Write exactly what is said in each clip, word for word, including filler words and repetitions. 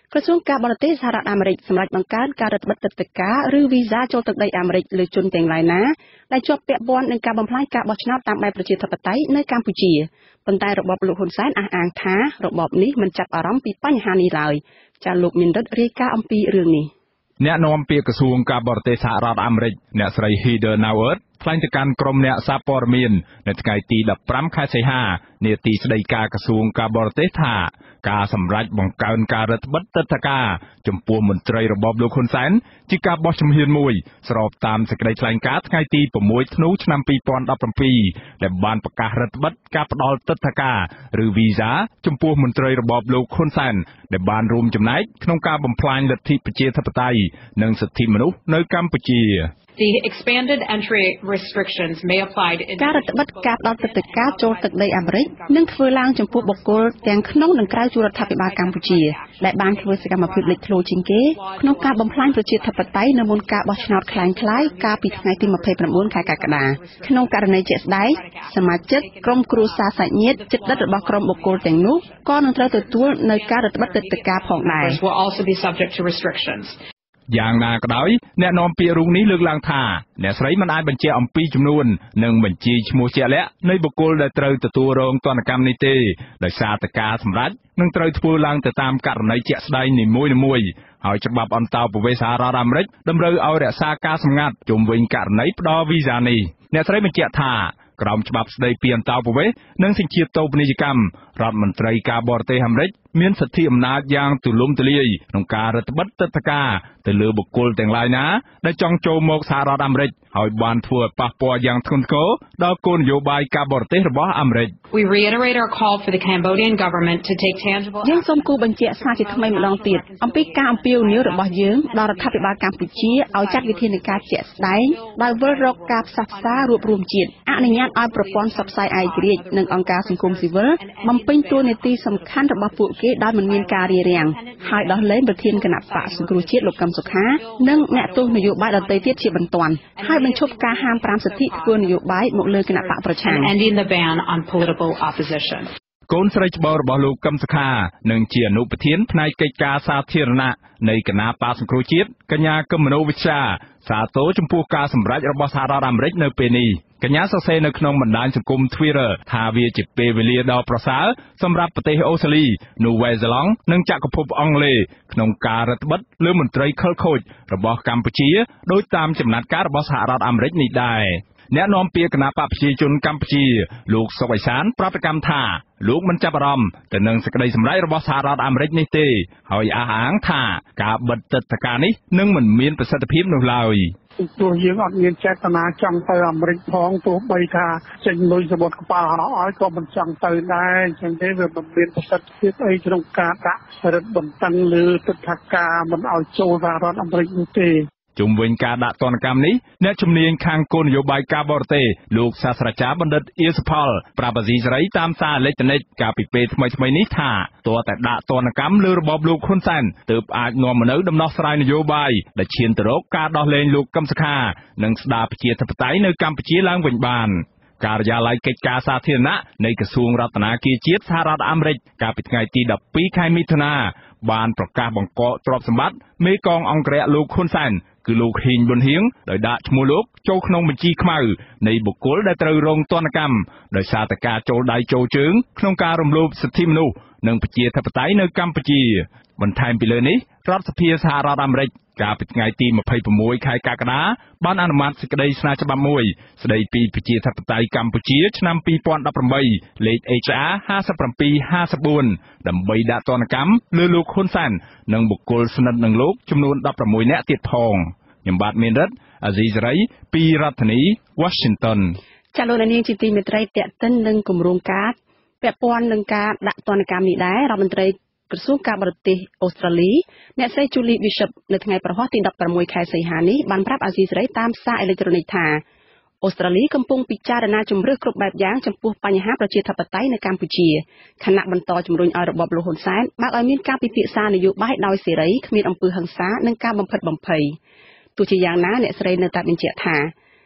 ក្រសួងការបរទេសសហរដ្ឋអាមេរិកសម្រាប់បង្កើនការរដ្ឋបិទទឹកដីការឬវីសាចូលទឹកដីអាមេរិកលើជនទាំងឡាយណាដែលជាប់ពាក់ព័ន្ធនឹងការបំផ្លាញការបោះឆ្នោតតាមបែបប្រជាធិបតេយ្យនៅកម្ពុជាប៉ុន្តែរបបលោកហ៊ុនសែនអះអាងថារបបនេះមិនចាប់អារម្មណ៍ពីបញ្ហានេះឡើយចាលោកមានរិទ្ធរាយការណ៍អំពីរឿងនេះអ្នកនាំពាក្យក្រសួងការបរទេសសហរដ្ឋអាមេរិកអ្នកស្រី Heather Nauert ថ្លែងទៅកាន់ក្រុមអ្នកសារព័ត៌មាននៅថ្ងៃទីដប់ប្រាំខែសីហានាទីស្តីការក្រសួងការបរទេសថាការសម្រេចបង្កើនការរដ្ឋបិទទឹកដីការចំពោះមន្ត្រីរបបលោកហ៊ុនសែនជាការបោះជំហានមួយស្របតាមសេចក្តីថ្លែងការណ៍ថ្ងៃទី៦ធ្នូឆ្នាំពីរពាន់ដប់ប្រាំពីរដែលបានប្រកាសរដ្ឋបិទការផ្ដល់ទឹកដីការឬវីសាចំពោះមន្ត្រីរបបលោកហ៊ុនសែនដែលបានរួមចំណែកក្នុងការបំផ្លាញលទ្ធិប្រជាធិបតេយ្យនិងសិទ្ធិមនុស្សនៅកម្ពុជា The expanded entry restrictions may apply to ការរដ្ឋបិទការផ្ដល់ទឹកដីការចូលទឹកដីអាមេរិកនឹងធ្វើឡើងចំពោះបុគ្គលទាំងក្នុងនិងក្រៅជួររដ្ឋាភិបាលកម្ពុជាដែលបានធ្វើសកម្មភាពលេចធ្លោជាងគេក្នុងការបំផ្លាញប្រជាធិបតេយ្យនៅមុនការបោះឆ្នោតคล้ายៗកាលពីថ្ងៃទីម្ភៃប្រាំបួនខែកក្កដាក្នុងករណីជាក់ស្ដែងសមាជិកក្រុមគ្រួសារសាច់ញាតិជិតដិតរបស់ក្រុមបុគ្គលទាំងនោះក៏នឹងត្រូវទទួលនៅការរដ្ឋបិទទឹកដីការផងដែរយ៉ាងណាក៏ដោយអ្នកនាំពាក្យរូបនេះលើកឡើងថាអ្នកស្រីមិនអាចបញ្ជាក់អំពីចំនួននិងបញ្ជីឈ្មោះជាក់លាក់នៃបុគ្គលដែលត្រូវទទួលរងទណ្ឌកម្មនេះទេដោយសារតែការសម្រេចនឹងត្រូវធ្វើឡើងទៅតាមករណីជាក់ស្ដែងនីមួយៗហើយច្បាប់អន្តោប្រវេសន៍សហរដ្ឋអាមេរិកតម្រូវឲ្យរក្សាការសម្ងាត់ជុំវិញករណីផ្ដល់វីសានេះអ្នកស្រីបញ្ជាក់ថាក្រោមច្បាប់ស្តីពីអន្តោប្រវេសន៍និងសញ្ជាតិតូបនីយកម្មរដ្ឋមន្ត្រីការបរទេសអាមេរិកមានសិទ្ធិអំណាចយ៉ាងទូលំទូលាយក្នុងការរដ្ឋបិទទឹកដីការទៅលើបុគ្គលទាំងឡាយណាដែលចង់ចូលមកសហរដ្ឋអាមេរិកហើយបានធ្វើឲ្យប៉ះពាល់យ៉ាងធ្ងន់ធ្ងរដល់គោលនយោបាយការបរទេសរបស់អាមេរិក We reiterate our call for the Cambodian government to take tangible យើងសូមគូបញ្ជាក់សារជាថ្មីម្ដងទៀតអំពីការអំពាវនាវរបស់យើងដល់រដ្ឋាភិបាលកម្ពុជាឲ្យចាត់វិធានការជាក់ស្ដែងដោយវិលរកការផ្សះផ្សារួបរวมជាតិអនុញ្ញាតឲ្យប្រព័ន្ធផ្សព្វផ្សាយឯករាជ្យនិងអង្គការសង្គមស៊ីវិលបំពេញតួនាទីសំខាន់របស់ពួកគេដោយមិនមានការរារាំងហើយដោះលែងប្រធានគណៈបកសង្គ្រោះជាតិលោកកឹមសុខានិងអ្នកទស្សនយោបាយដទៃទៀតជាបន្ទាន់ហើយបញ្ឈប់ការហាមប្រាមសិទ្ធិធ្វើនយោបាយមកលើគណៈបកប្រឆាំង ending the ban on political opposition កូនស្រីច្បងរបស់លោកកឹមសុខានិងជាអនុប្រធានផ្នែកកិច្ចការសាធារណៈនៃគណៈបកសង្គ្រោះជាតិកញ្ញាកឹមមនោវិជ្ជាសាទរចំពោះការសម្រេចរបស់សហរដ្ឋអាមេរិកនៅពេលនេះកញ្ញាសរសេរនៅក្នុងបណ្ដាញសង្គម Twitter ថាវាជាពេលវេលាដ៏ប្រសើរសម្រាប់ប្រទេសអូស្ត្រាលី នូវែលសេឡង់និងចក្រភពអង់គ្លេសក្នុងការរដ្ឋបិទលើមន្ត្រីខិលខូចរបស់កម្ពុជាដោយតាមចំណាត់ការរបស់សហរដ្ឋអាមេរិកនេះដែរអ្នកនាំពាក្យគណៈបកប្រជាជនកម្ពុជាលោកសុកអេសានប្រតិកម្មថាលោកមិនចាប់អារម្មណ៍ទៅនឹងសេចក្តីសម្រេចរបស់សហរដ្ឋអាមេរិកនេះទេហើយអះអាងថាការបិទទឹកដីការនេះនឹងមិនមានប្រសិទ្ធភាពនោះឡើយព្រោះយើងអត់មានចេតនាចង់ទៅអាមេរិកផងទោះបីថាចេញលុយសមុទ្រកប៉ាល់ហោះឲ្យក៏មិនចង់ទៅដែរអញ្ចឹងទេវាមិនមានប្រសិទ្ធភាពអីក្នុងការដាក់រដ្ឋបន្តឹងលើទឹកដីការមិនឲ្យចូលសហរដ្ឋអាមេរិកនោះទេជុំវិញការដាក់ទណ្ឌកម្មនេះអ្នកជំនាញខាងគោលនយោបាយការបរទេសលោកសាស្ត្រាចារ្យបណ្ឌិតអៀសផលប្រាប់អាស៊ីសេរីតាមសារអេឡិចត្រូនិកកាលពីពេលថ្មីៗនេះថាទោះតែដាក់ទណ្ឌកម្មលើរបបលោកហ៊ុនសែនទើបអាចនាំមកនូវដំណោះស្រាយនយោបាយដែលឈានទៅរកការដោះលែងលោកកឹមសុខានិងស្ដារប្រជាធិបតេយ្យនៅកម្ពុជាឡើងវិញបានការិយាល័យកិច្ចការសាធារណៈនៃក្រសួងរដ្ឋាភិបាលជាតិសហរដ្ឋអាមេរិកកាលពីថ្ងៃទីដប់ពីរខែមិថុនាបានប្រកាសបង្កកទ្រព្យសម្បត្តិមេកងអង្គរៈលោកហ៊ុនសែនគឺលោកហ៊ីងប៊ុនហៀងដោយដាក់ឈ្មោះលោកចូលក្នុងបញ្ជីខ្មៅនៃបុគ្គលដែលត្រូវរងទណ្ឌកម្មដោយសារតែការចូលដៃចូលជើងក្នុងការរំលោភសិទ្ធិមនុស្សនិងប្រជាធិបតេយ្យនៅកម្ពុជាបន្ថែមពីលើនេះរដ្ឋសភាសហរដ្ឋអាមេរិកកាលពីថ្ងៃទីម្ភៃប្រាំមួយខែកក្កដាបានអនុម័តសេចក្តីស្នើច្បាប់មួយស្តីពីប្រជាធិបតេយ្យកម្ពុជាឆ្នាំពីរពាន់ដប់ប្រាំបីលេខ អេច អារ ห้าสิบเจ็ด ห้าสิบสี่ដើម្បីដាក់ទណ្ឌកម្មលើលោកហ៊ុនសែននិងបុគ្គលស្និទ្ធនឹងលោកចំនួនដប់ប្រាំមួយនាក់ទៀតផងខ្ញុំបាទមានរិទ្ធអាស៊ីសេរីពីរដ្ឋធានី Washington ចាលោកនាងជាទីមេត្រីតេតិននឹងគម្រោងការពាក់ព័ន្ធនឹងការដាក់ទណ្ឌកម្មនេះដែររដ្ឋមន្ត្រីក្រសួងការបរទេសអូស្ត្រាលីអ្នកស្រី Julie Bishop នៅថ្ងៃប្រហ័សទីដប់ប្រាំមួយខែសីហានេះបានប្រាប់អាស៊ីសេរីតាមសារអេឡិចត្រូនិកថាអូស្ត្រាលីកំពុងពិចារណាជំរឿសគ្រប់បែបយ៉ាងចំពោះបញ្ហាប្រជាធិបតេយ្យនៅកម្ពុជាខណៈបន្តជំរុញឲ្យរបបលោកហ៊ុនសែនបើកឲ្យមានការពិភាក្សានយោបាយដោយសេរីគ្មានអំពើហិង្សានិងការបំផិតបំភ័យទោះជាយ៉ាងណាអ្នកស្រីនៅតែបញ្ជាក់ថា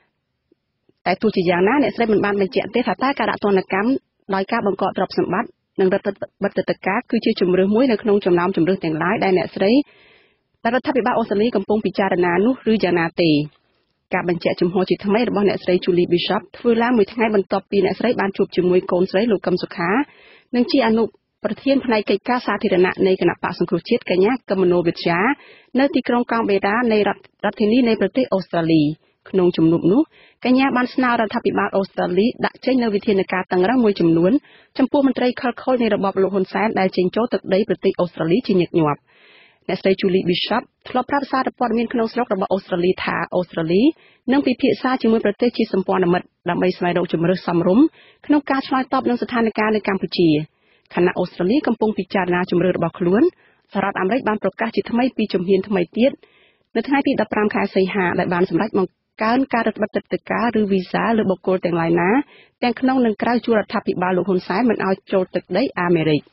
តែទោះជាយ៉ាងណាអ្នកស្រីមិនបានបញ្ជាក់ទេថាតើការដាក់ទណ្ឌកម្មដោយការបង្កកទ្រព្យសម្បត្តិនិងរដ្ឋបတ်តកាគឺជាជំរឿសមួយនៅក្នុងចំណោមជំរឿសទាំងឡាយដែលអ្នកស្រីតែរដ្ឋាភិបាលអូស្ត្រាលីកំពុងពិចារណានោះឬយ៉ាងណាទេការបញ្ជាក់ជំហរជាថ្មីរបស់អ្នកស្រី Julie Bishop ធ្វើឡើងមួយថ្ងៃបន្ទាប់ពីអ្នកស្រីបានជួបជាមួយកូនស្រីលោកកឹមសុខានិងជាអនុប្រធានផ្នែកកិច្ចការសាធារណៈនៃគណៈបក្សសង្គ្រោះជាតិកញ្ញាកឹមមនោវិជ្ជានៅទីក្រុងកាំបេរ៉ានៃរដ្ឋរដ្ឋធានីនៃប្រទេសអូស្ត្រាលីក្នុងជំនួបនោះកញ្ញាបានស្នើរដ្ឋាភិបាលអូស្ត្រាលីដាក់ចេញនូវវិធានការតឹងរ៉ឹងមួយចំនួនចំពោះមន្ត្រីខិលខូចនៃរបបលោកហ៊ុនសែនដែលចេញចូលទឹកដីប្រទេសអូស្ត្រាលីជាញឹកញាប់អ្នកស្រី Julie Bishop ធ្លាប់ប្រាប់សារព័ត៌មានក្នុងស្រុករបស់អូស្ត្រាលីថាអូស្ត្រាលីនឹងពិភាក្សាជាមួយប្រទេសជាសម្ព័ន្ធមិត្តដើម្បីស្វែងរកជំរើសសមរម្យក្នុងការឆ្លើយតបនឹងស្ថានភាពនៅកម្ពុជាខណៈអូស្ត្រាលីកំពុងពិចារណាជំរឿសរបស់ខ្លួនសហរដ្ឋអាមេរិកបានប្រកាសជាថ្មីពីជំហានថ្មីទៀតនៅថ្ងៃទីដប់ប្រាំខែសីហាដែលបានសម្រេចបង្កើនការរដ្ឋបတ်ទឹកតការឬវីសាលើបុគ្គលទាំងឡាយណាទាំងក្នុងនិងក្រៅជួររដ្ឋាភិបាលលោកហ៊ុនសែនមិនឲ្យចូលទឹកដីអាមេរិក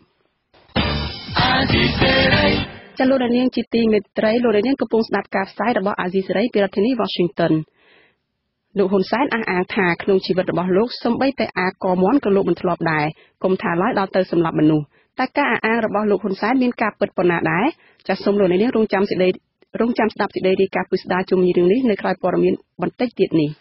ចាលោកនាងជាទីមេត្រីលោកនាងកំពុងស្ដាប់ការផ្សាយរបស់អាស៊ីសេរីពីរដ្ឋធានី Washington លោកហ៊ុនសែនអះអាងថាក្នុងជីវិតរបស់លោកសូម្បីតែអាកមន់ក៏លោកមិនធ្លាប់ដែរកុំថាឡើយដល់ទៅសម្លាប់មនុស្សតែការអះអាងរបស់លោកហ៊ុនសែនមានការពិតប៉ុណ្ណាដែរចាសូមលោកនាងរងចាំសេចក្តីរងចាំស្ដាប់សេចក្តីរាយការណ៍ពិស្ដារជុំវិញរឿងនេះនៅក្រៅព័ត៌មានបន្តិចទៀតនេះ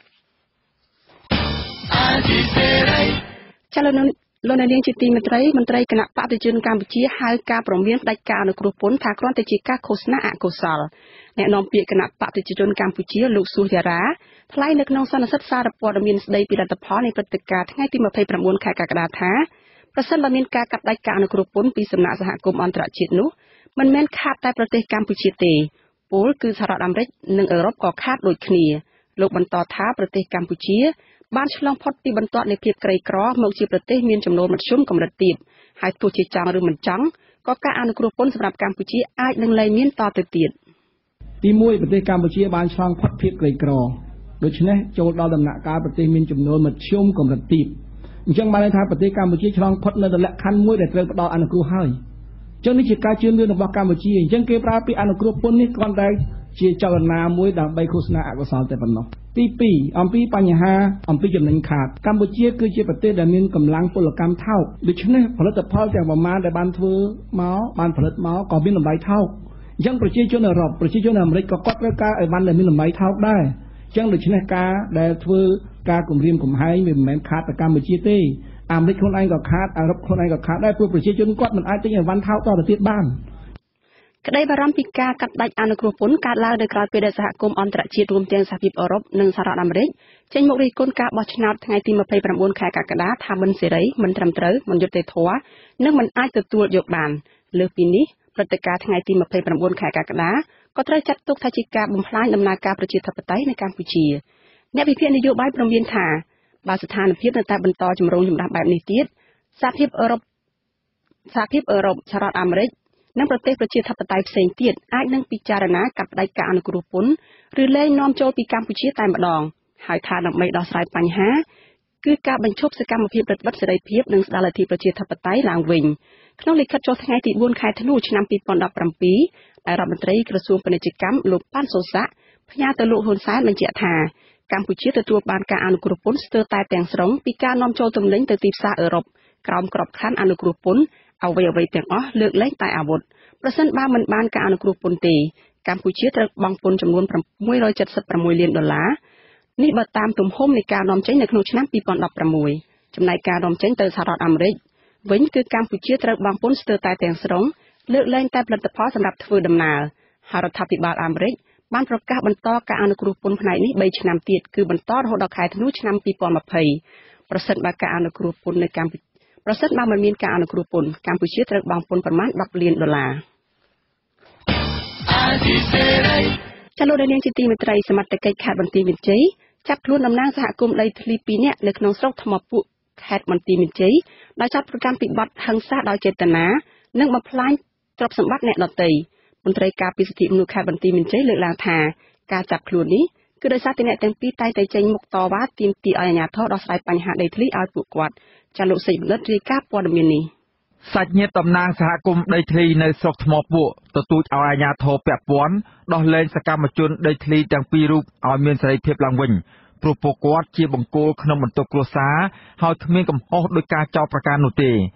ចាលោកលោកនាងជាទីមេត្រីមន្ត្រីគណៈបព្វជិជនកម្ពុជាហៅការព្រមានផ្ដាច់ការអនុគ្រោះពន្ធថាគ្រាន់តែជាការឃោសនាអកុសលអ្នកនាំពាក្យគណៈបព្វជិជនកម្ពុជាលោកស៊ូយ៉ារ៉ាថ្លែងនៅក្នុងសន្និសីទសារព័ត៌មានស្ដីពីលទ្ធផលនៃព្រឹត្តិការណ៍ថ្ងៃទីម្ភៃប្រាំបួនខែកក្កដាថាប្រសិនបើមានការកាត់ផ្ដាច់ការអនុគ្រោះពន្ធពីសំណាក់សហគមន៍អន្តរជាតិនោះមិនមែនខាតតែប្រទេសកម្ពុជាទេពលគឺសហរដ្ឋអាមេរិកនិងអឺរ៉ុបក៏ខាតដូចគ្នាលោកបន្តថាប្រទេសកម្ពុជាបានឆ្លងផុតពីបន្ទាត់នៃភាពក្រីក្រមកជាប្រទេសមានចំណូលមធ្យមកម្រិតទាបហើយទោះជាចង់ឬមិនចង់ក៏ការអនុគ្រោះពន្ធសម្រាប់កម្ពុជាអាចនឹងលែងមានតទៅទៀតទីមួយប្រទេសកម្ពុជាបានឆ្លងផុតភាពក្រីក្រដូច្នេះចូលដល់ដំណាក់កាលប្រទេសមានចំណូលមធ្យមកម្រិតទាបអញ្ចឹងបានន័យថាប្រទេសកម្ពុជាឆ្លងផុតនៅលក្ខខណ្ឌមួយដែលត្រូវផ្ដល់អនុគ្រោះហើយអញ្ចឹងនេះជាការជឿនលឿនរបស់កម្ពុជាអញ្ចឹងគេប្រើពាក្យអនុគ្រោះពន្ធនេះគ្រាន់តែជាចលនាមួយដើម្បីឃោសនាអកុសលតែប៉ុណ្ណោះទីពីរអំពីបញ្ហាអំពីចំណេញខាតកម្ពុជាគឺជាប្រទេសដែលមានកម្លាំងពលកម្មថោកដូច្នេះផលិតផលទាំងប្រមាណដែលបានធ្វើមកបានផលិតមកក៏មានតម្លៃថោកអញ្ចឹងប្រជាជនអឺរ៉ុបប្រជាជនអាមេរិកក៏គាត់ត្រូវការឲ្យបានដែលមានតម្លៃថោកដែរអញ្ចឹងដូច្នេះការដែលធ្វើការគម្រាមកំហែងវាមិនមែនខាតតែកម្ពុជាទេអាមេរិកខ្លួនឯងក៏ខាតអឺរ៉ុបខ្លួនឯងក៏ខាតដែរព្រោះប្រជាជនគាត់មិនអាចទិញអីវ៉ាន់ថោកតទៅទៀតបានក្តីបារម្ភពីការកាត់ដាច់អនុគ្រោះពន្ធកើតឡើងនៅក្រៅពេលដែលសហគមន៍អន្តរជាតិរួមទាំងសហភាពអឺរ៉ុបនិងសហរដ្ឋអាមេរិកចេញមករិះគន់ការបោះឆ្នោតថ្ងៃទីម្ភៃប្រាំបួនខែកក្កដាថាមិនសេរីមិនត្រឹមត្រូវមិនយុត្តិធម៌និងមិនអាចទទួលយកបានលើសពីនេះព្រឹត្តិការណ៍ថ្ងៃទីម្ភៃប្រាំបួនខែកក្កដាក៏ត្រូវចាត់ទុកថាជាការបំផ្លាញដំណើរការប្រជាធិបតេយ្យនៅកម្ពុជាអ្នកវិភាគនយោបាយព្រមានថាបើស្ថានភាពនៅតែបន្តជំរងចម្រាស់បែបនេះទៀតសហភាពអឺរ៉ុបសហភាពអឺរ៉ុបសហរដ្ឋអាមេរិកនិងប្រទេសប្រជាធិបតេយ្យផ្សេងទៀតអាចនឹងពិចារណាកាត់ផ្តាច់ការអនុគ្រោះពន្ធឬលែងនាំចូលពីកម្ពុជាតែម្ដងហើយថាដើម្បីដោះស្រាយបញ្ហាគឺការបញ្ឈប់សកម្មភាពរដ្ឋបတ်សេរីភាពនិងស្ដារលទ្ធិប្រជាធិបតេយ្យឡើងវិញក្នុងលិខិតចុះថ្ងៃទីបួនខែធ្នូឆ្នាំពីរពាន់ដប់ប្រាំពីរដែលរដ្ឋមន្ត្រីក្រសួងពាណិជ្ជកម្មលោកប៉ាន់សូសាក់ផ្ញើទៅលោកហ៊ុនសែនបញ្ជាក់ថាកម្ពុជាទទួលបានការអនុគ្រោះពន្ធស្ទើរតែទាំងស្រុងពីការនាំចូលទំនិញទៅទីផ្សារអឺរ៉ុបក្រោមក្របខ័ណ្ឌអនុគ្រោះពន្ធអ្វីអ្វីទាំងអស់លើកលែងតែអាវុធប្រសិនបើមិនបានការអនុគ្រោះពន្ធទេកម្ពុជាត្រូវបង់ពន្ធចំនួនប្រាំមួយរយចិតសិបប្រាំមួយលានដុល្លារនេះបើតាមទំហំនៃការនាំចេញនៅក្នុងឆ្នាំពីរពាន់ដប់ប្រាំមួយចំណែកការនាំចេញទៅសហរដ្ឋអាមេរិកវិញគឺកម្ពុជាត្រូវបង់ពន្ធស្ទើរតែទាំងស្រុងលើកលែងតែផលិតផលសម្រាប់ធ្វើដំណើរហើយរដ្ឋាភិបាលអាមេរិកបានប្រកាសបន្តការអនុគ្រោះពន្ធផ្នែកនេះបីឆ្នាំទៀតគឺបន្តរហូតដល់ខែធ្នូឆ្នាំពីរពាន់ម្ភៃប្រសិនបើការអនុគ្រោះពន្ធនៅកម្ពុជាប្រសិនបើមិនមានការអនុគ្រោះពន្ធកម្ពុជាត្រូវបង់ពន្ធប្រមាណដប់លានដុល្លារចាលោកនាងជាទីមេត្រីសមត្ថកិច្ចខេត្តបន្ទាយមានជ័យចាប់ខ្លួនតំណាងសហគមន៍ដីធ្លីពីរនាក់នៅក្នុងស្រុកថ្មពួកខេត្តបន្ទាយមានជ័យដោយចាប់ប្រកាន់ពីបទហិង្សាដោយចេតនានិងបំផ្លាញទ្រព្យសម្បត្តិអ្នកដទៃមន្ត្រីការពារសិទ្ធិមនុស្សខេត្តបន្ទាយមានជ័យលើកឡើងថាការចាប់ខ្លួននេះគឺដោយសារតែអ្នកទាំងពីរតែងតែចេញមុខតវ៉ាទាមទារឲ្យអាជ្ញាធរដោះស្រាយបញ្ហាដីធ្លីឲ្យពួកគាត់ចាលោកសេចបណ្ឌិតរាយការណ៍ព័ត៌មាននេះសាច់ញាតិតំណាងសហគមន៍ដីធ្លីនៅស្រុកថ្មពួកទទូចឲ្យអាជ្ញាធរពាក់ព័ន្ធដោះលែងសកម្មជនដីធ្លីទាំងពីររូបឲ្យមានសេរីភាពឡើងវិញព្រោះពួកគាត់ជាបង្គោលក្នុងបន្ទប់គ្រួសារហើយគ្មានកំហុសដោយការចោទប្រកាន់នោះទេ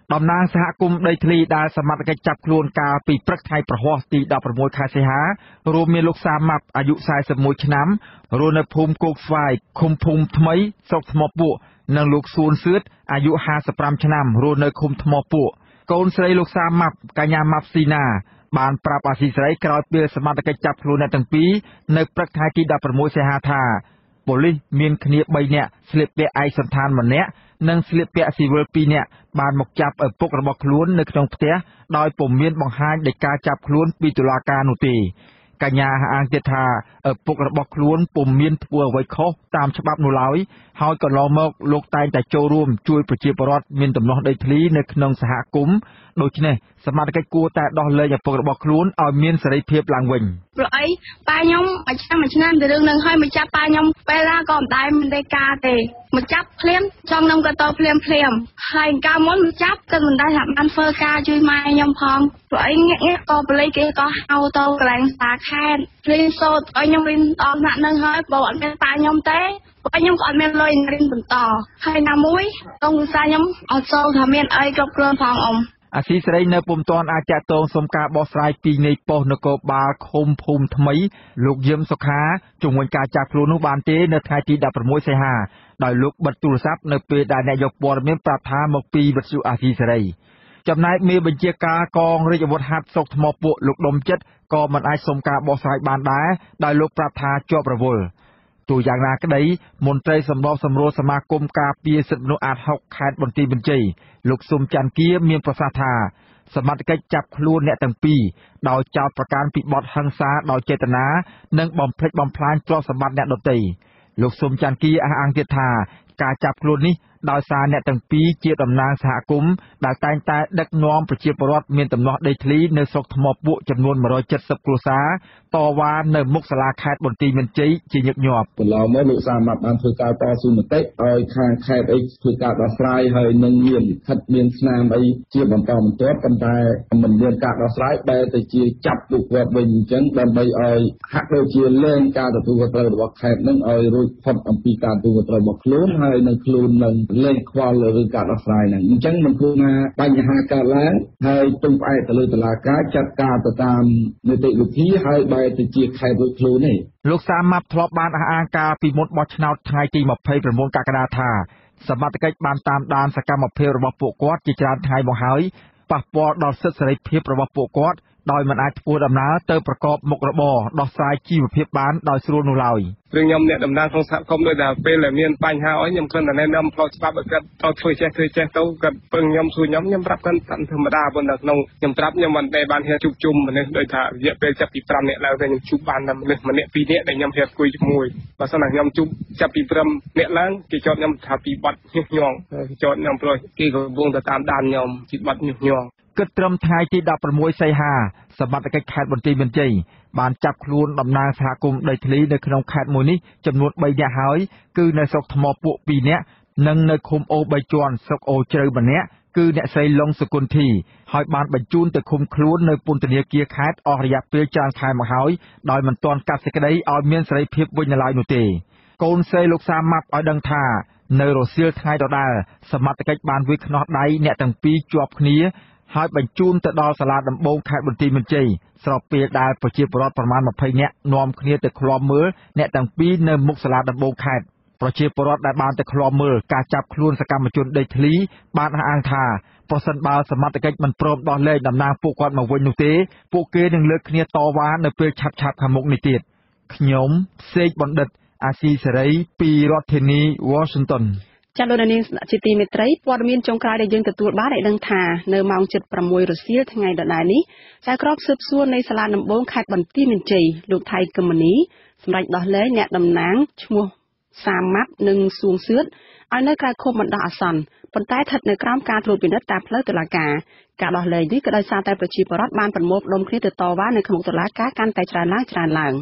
តំណាងសហគមន៍ដីធ្លីដែលសមត្ថកិច្ចចាប់ខ្លួនកាលពីព្រឹកថ្ងៃប្រហ័សទីដប់ប្រាំមួយខែសីហារួមមានលោកសាម៉ាប់អាយុសែសិបមួយឆ្នាំរស់នៅភូមិគោកស្វាយឃុំភូមិថ្មីស្រុកថ្មពួកនិងលោកសួនសឿតអាយុហាសិបប្រាំឆ្នាំរស់នៅឃុំថ្មពួកកូនស្រីលោកសាម៉ាប់កញ្ញាម៉ាប់ស៊ីណាបានប្រាប់អាស៊ីសេរីក្រោយពេលសមត្ថកិច្ចចាប់ខ្លួនអ្នកទាំងពីរនៅព្រឹកថ្ងៃទីដប់ប្រាំមួយសីហាថាប៉ូលីសមានគ្នាបីនាក់ស្លៀកពាក់ឯកសណ្ឋានម្នាក់និងស្លៀកពាក់ស៊ីវិលពីរនាក់បានមកចាប់ឪពុករបស់ខ្លួននៅក្នុងផ្ទះដោយពុំមានបង្ហាញដីកាចាប់ខ្លួនពីតុលាការនោះទេកញ្ញាអះអាងទៀតថាឪពុករបស់ខ្លួនពុំមានធ្វើអ្វីខុសតាមច្បាប់នោះឡើយហើយកន្លងមកលោកតែងតែចូលរួមជួយប្រជាពលរដ្ឋមានដំណោះដីធ្លីនៅក្នុងសហគមន៍ដូច្នេះសមត្ថកិច្ចគួរតែដោះលែងឪពុករបស់ខ្លួនឲ្យមានសេរីភាពឡើងវិញព្រោះអីប៉ាខ្ញុំមួយឆ្នាំមួយឆ្នាំទៅរឿងនឹងឲ្យមកចាប់ប៉ាខ្ញុំពេលណាក៏មិនដែរមានដីកាទេមកចាប់ភ្លាមចង់ខ្ញុំក៏ទៅភ្លាមភ្លាមហើយកាលមុនមកចាប់ក៏មិនដែរថាបានធ្វើការជួយម៉ែខ្ញុំផងព្រោះអីងាកងាកក៏បលិគេក៏ហៅទៅកន្លែងសាខេត្តរៀនសូត្រឲ្យខ្ញុំរៀនដល់ថ្នាក់នឹងហើយបើអត់មានប៉ាខ្ញុំទេប៉ាខ្ញុំក៏អត់មានលុយរៀនបន្តហើយណាមួយក្នុងវិសាខ្ញុំអត់សូវថាមានអីគ្រប់គ្រាន់ផងអ៊ំអាស៊ីសេរីនៅពុំទាន់អាចតាក់ទងសុំការបោះស្រាយពីនាយប៉ុស្តិ៍នគរបាលឃុំភូមិថ្មីលោកយឹមសុខាជំនួយការចាប់ខ្លួននោះបានទេនៅថ្ងៃទីដប់ប្រាំមួយសីហាដោយលោកបិទទូរស័ព្ទនៅពេលដែលអ្នកយកព័ត៌មានប្រាប់ថាមកពីវិទ្យុអាស៊ីសេរីចំណែកមេបញ្ជាការកងរាជអាវុធហត្ថស្រុកថ្មពួកលោកដុំចិត្តក៏មិនអាចសុំការបោះស្រាយបានដែរដោយលោកប្រាប់ថាជាប់រវល់ទូយ៉ាងណាក្តីមន្ត្រីសម្របសម្រួលសមាគមការពារសិទ្ធិមនុស្សអាតហុកខេត្តបន្ទាយមានជ័យលោកស៊ុំច័ន្ទគាមានប្រសាសន៍ថាសមត្ថកិច្ចចាប់ខ្លួនអ្នកទាំងពីរដោយចោទប្រកាន់ពីបទហិង្សាដោយចេតនានិងបំផ្លិចបំផ្លាញទ្រព្យសម្បត្តិអ្នកដទៃលោកស៊ុំច័ន្ទគាអះអាងទៀតថាការចាប់ខ្លួននេះដោយសារអ្នកទាំងពីរជាតំណាងសហគមន៍ដែលតែងតែដឹកនាំប្រជាពលរដ្ឋមានដំណោះដីធ្លីនៅស្រុកថ្មពួកចំនួនមួយរយเจ็ดสิบគ្រួសារតវ៉ានៅមុខសាលាខេត្តបន្ទាយមានជ័យជាញឹកញាប់កន្លងមកលោកសាម៉ាប់បានធ្វើការតស៊ូមតិឲ្យខាងខេត្តអីធ្វើការដោះស្រាយហើយនឹងមានលិខិតមានស្នាមអីជាបន្តបន្ទាប់ប៉ុន្តែមិនមានការដោះស្រាយបែរទៅជាចាប់ពួកគាត់វិញអញ្ចឹងដើម្បីឲ្យហាក់ដូចជាលែងការទទួលខុសត្រូវរបស់ខេត្តនឹងឲ្យរួចផុតអំពីការទទួលខុសត្រូវរបស់ខ្លួនហើយនឹងខ្លួននឹងលែងខ្វល់លើការដោះស្រាយហ្នឹងអញ្ចឹងមិនគួរណាបញ្ហាកើតឡើងហើយពឹងផ្អែកទៅលើតុលាការចាត់ការទៅតាមនីតិវិធីហើយបែរទៅជាខេត្តរួចខ្លួនទេលោកសាម៉ាប់ធ្លាប់បានអះអាងការពីមុនបោះឆ្នោតថ្ងៃទីម្ភៃប្រាំកក្កដាថាសមត្ថកិច្ចបានតាមដានសកម្មភាពរបស់ពួកគាត់ជាច្រើនថ្ងៃមកហើយប៉ះពាល់ដល់សិទ្ធិសេរីភាពរបស់ពួកគាត់ដោយមិនអាចធ្វើដំណើរទៅប្រកបមុខរបរដោះស្រាយជីវភាពបានដោយស្រួលនោះឡើយព្រោះខ្ញុំអ្នកតំណាងក្នុងសហគមន៍ដោយតែពេលដែលមានបញ្ហាអីខ្ញុំគ្រាន់តែណែនាំផ្លូវច្បាប់ឲ្យគាត់ទៅធ្វើចេះធ្វើចេះទៅគាត់ពឹងខ្ញុំជួយខ្ញុំខ្ញុំប្រាប់គាត់តាមធម្មតាប៉ុន្តែក្នុងខ្ញុំប្រាប់ខ្ញុំមិនដែលបានហ៊ានជួបជុំមនុស្សដោយថារយៈពេលចាប់ពី5នាក់ឡើងទៅខ្ញុំជួបបានតែមនុស្សម្នាក់ពីរនាក់ដែលខ្ញុំហ៊ានអង្គុយជាមួយបើសិនណាខ្ញុំជួបចាប់ពី5នាក់ឡើងគេចោទខ្ញុំថាពីបាត់ញុះញង់គេចោទខ្ញុំព្រោះគេកំពុងតែតាមដានខ្ញុំពីបាត់ញុះញង់គិតត្រឹមថ្ងៃទីដប់ប្រាំមួយសីហាសមត្ថកិច្ចខេត្តបន្ទាយមានជ័យបានចាប់ខ្លួនតំណាងសហគមន៍ដីធ្លីនៅក្នុងខេត្តមួយនេះចំនួនបីនាក់ហើយគឺនៅស្រុកថ្មពួកពីរនាក់និងនៅឃុំអូបីជាន់ស្រុកអូជ្រៅម្នាក់គឺអ្នកស្រីឡុងសុគន្ធីហើយបានបញ្ជូនទៅឃុំខ្លួននៅពន្ធនាគារខេត្តអស់រយៈពេលច្រើនខែមកហើយដោយមិនទាន់កាត់សេចក្តីឲ្យមានសេរីភាពវិញនៅឡើយនោះទេកូនស្រីលោកសាម៉ាប់ឲ្យដឹងថានៅរសៀលថ្ងៃដដែលសមត្ថកិច្ចបានវាយខ្នោះដៃអ្នកទាំងពីរជាប់គ្នាហើយបញ្ជូនទៅដល់សាលាដំបងខេត្តបន្ទាយមានជ័យស្របពេលដែលប្រជាពលរដ្ឋប្រមាណម្ភៃនាក់នាំគ្នាទៅឃ្លាំមើលអ្នកទាំងពីរនៅមុខសាលាដំបងខេត្តប្រជាពលរដ្ឋដែលបានទៅឃ្លាំមើលការចាប់ខ្លួនសកម្មជនដីធ្លីបានអះអាងថាប្រសិនបើសមត្ថកិច្ចមិនព្រមដោះលែងតំណាងពួកគាត់មកវិញនោះទេពួកគេនឹងលើកគ្នាតវ៉ានៅពេលឆាប់ៗខាងមុខនេះទៀតខ្ញុំសេកបណ្ឌិតអាស៊ីសេរីពីរដ្ឋធានី Washington ចាលោកនាងជាទីមេត្រីព័ត៌មានចុងក្រោយដែលយើងទទួលបានឲ្យដឹងថានៅម៉ោង ជិតប្រាំមួយរសៀលថ្ងៃដដែលនេះចៅក្រមស៊ើបសួរនៃសាលាដំបងខេត្តបន្ទាយមានជ័យលោកថៃកឹមនីសម្រាប់ដោះលែងអ្នកតំណាងឈ្មោះសាម៉ាប់និងសួងសឿតឲ្យនៅក្រៅឃុំបណ្ដោះអាសន្នប៉ុន្តែស្ថិតនៅក្រោមការត្រួតពិនិត្យតាមផ្លូវតុលាការការដោះលែងនេះក៏ដោយសារតែប្រជាពលរដ្ឋបានប្រមូលផ្ដុំគ្នាទៅតវ៉ានៅក្នុងតុលាការកាន់តែច្រើនឡើងច្រើនឡើង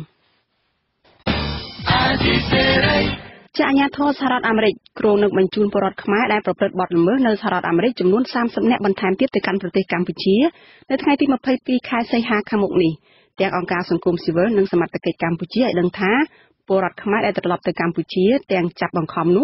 ជាអាជ្ញាធរសហរដ្ឋអាមេរិកគ្រោងនឹងបញ្ជូនពលរដ្ឋខ្មែរដែលប្រព្រឹត្តបទល្មើសនៅសហរដ្ឋអាមេរិកចំនួនសាមសិបនាក់បន្ថែមទៀតទៅកាន់ប្រទេសកម្ពុជានៅថ្ងៃទីម្ភៃពីរខែសីហាខាងមុខនេះទាំងអង្គការសង្គមស៊ីវិលនិងសមត្ថកិច្ចកម្ពុជាឲ្យដឹងថាពលរដ្ឋខ្មែរដែលត្រឡប់ទៅកម្ពុជាទាំងចាប់បង្ខំនោះ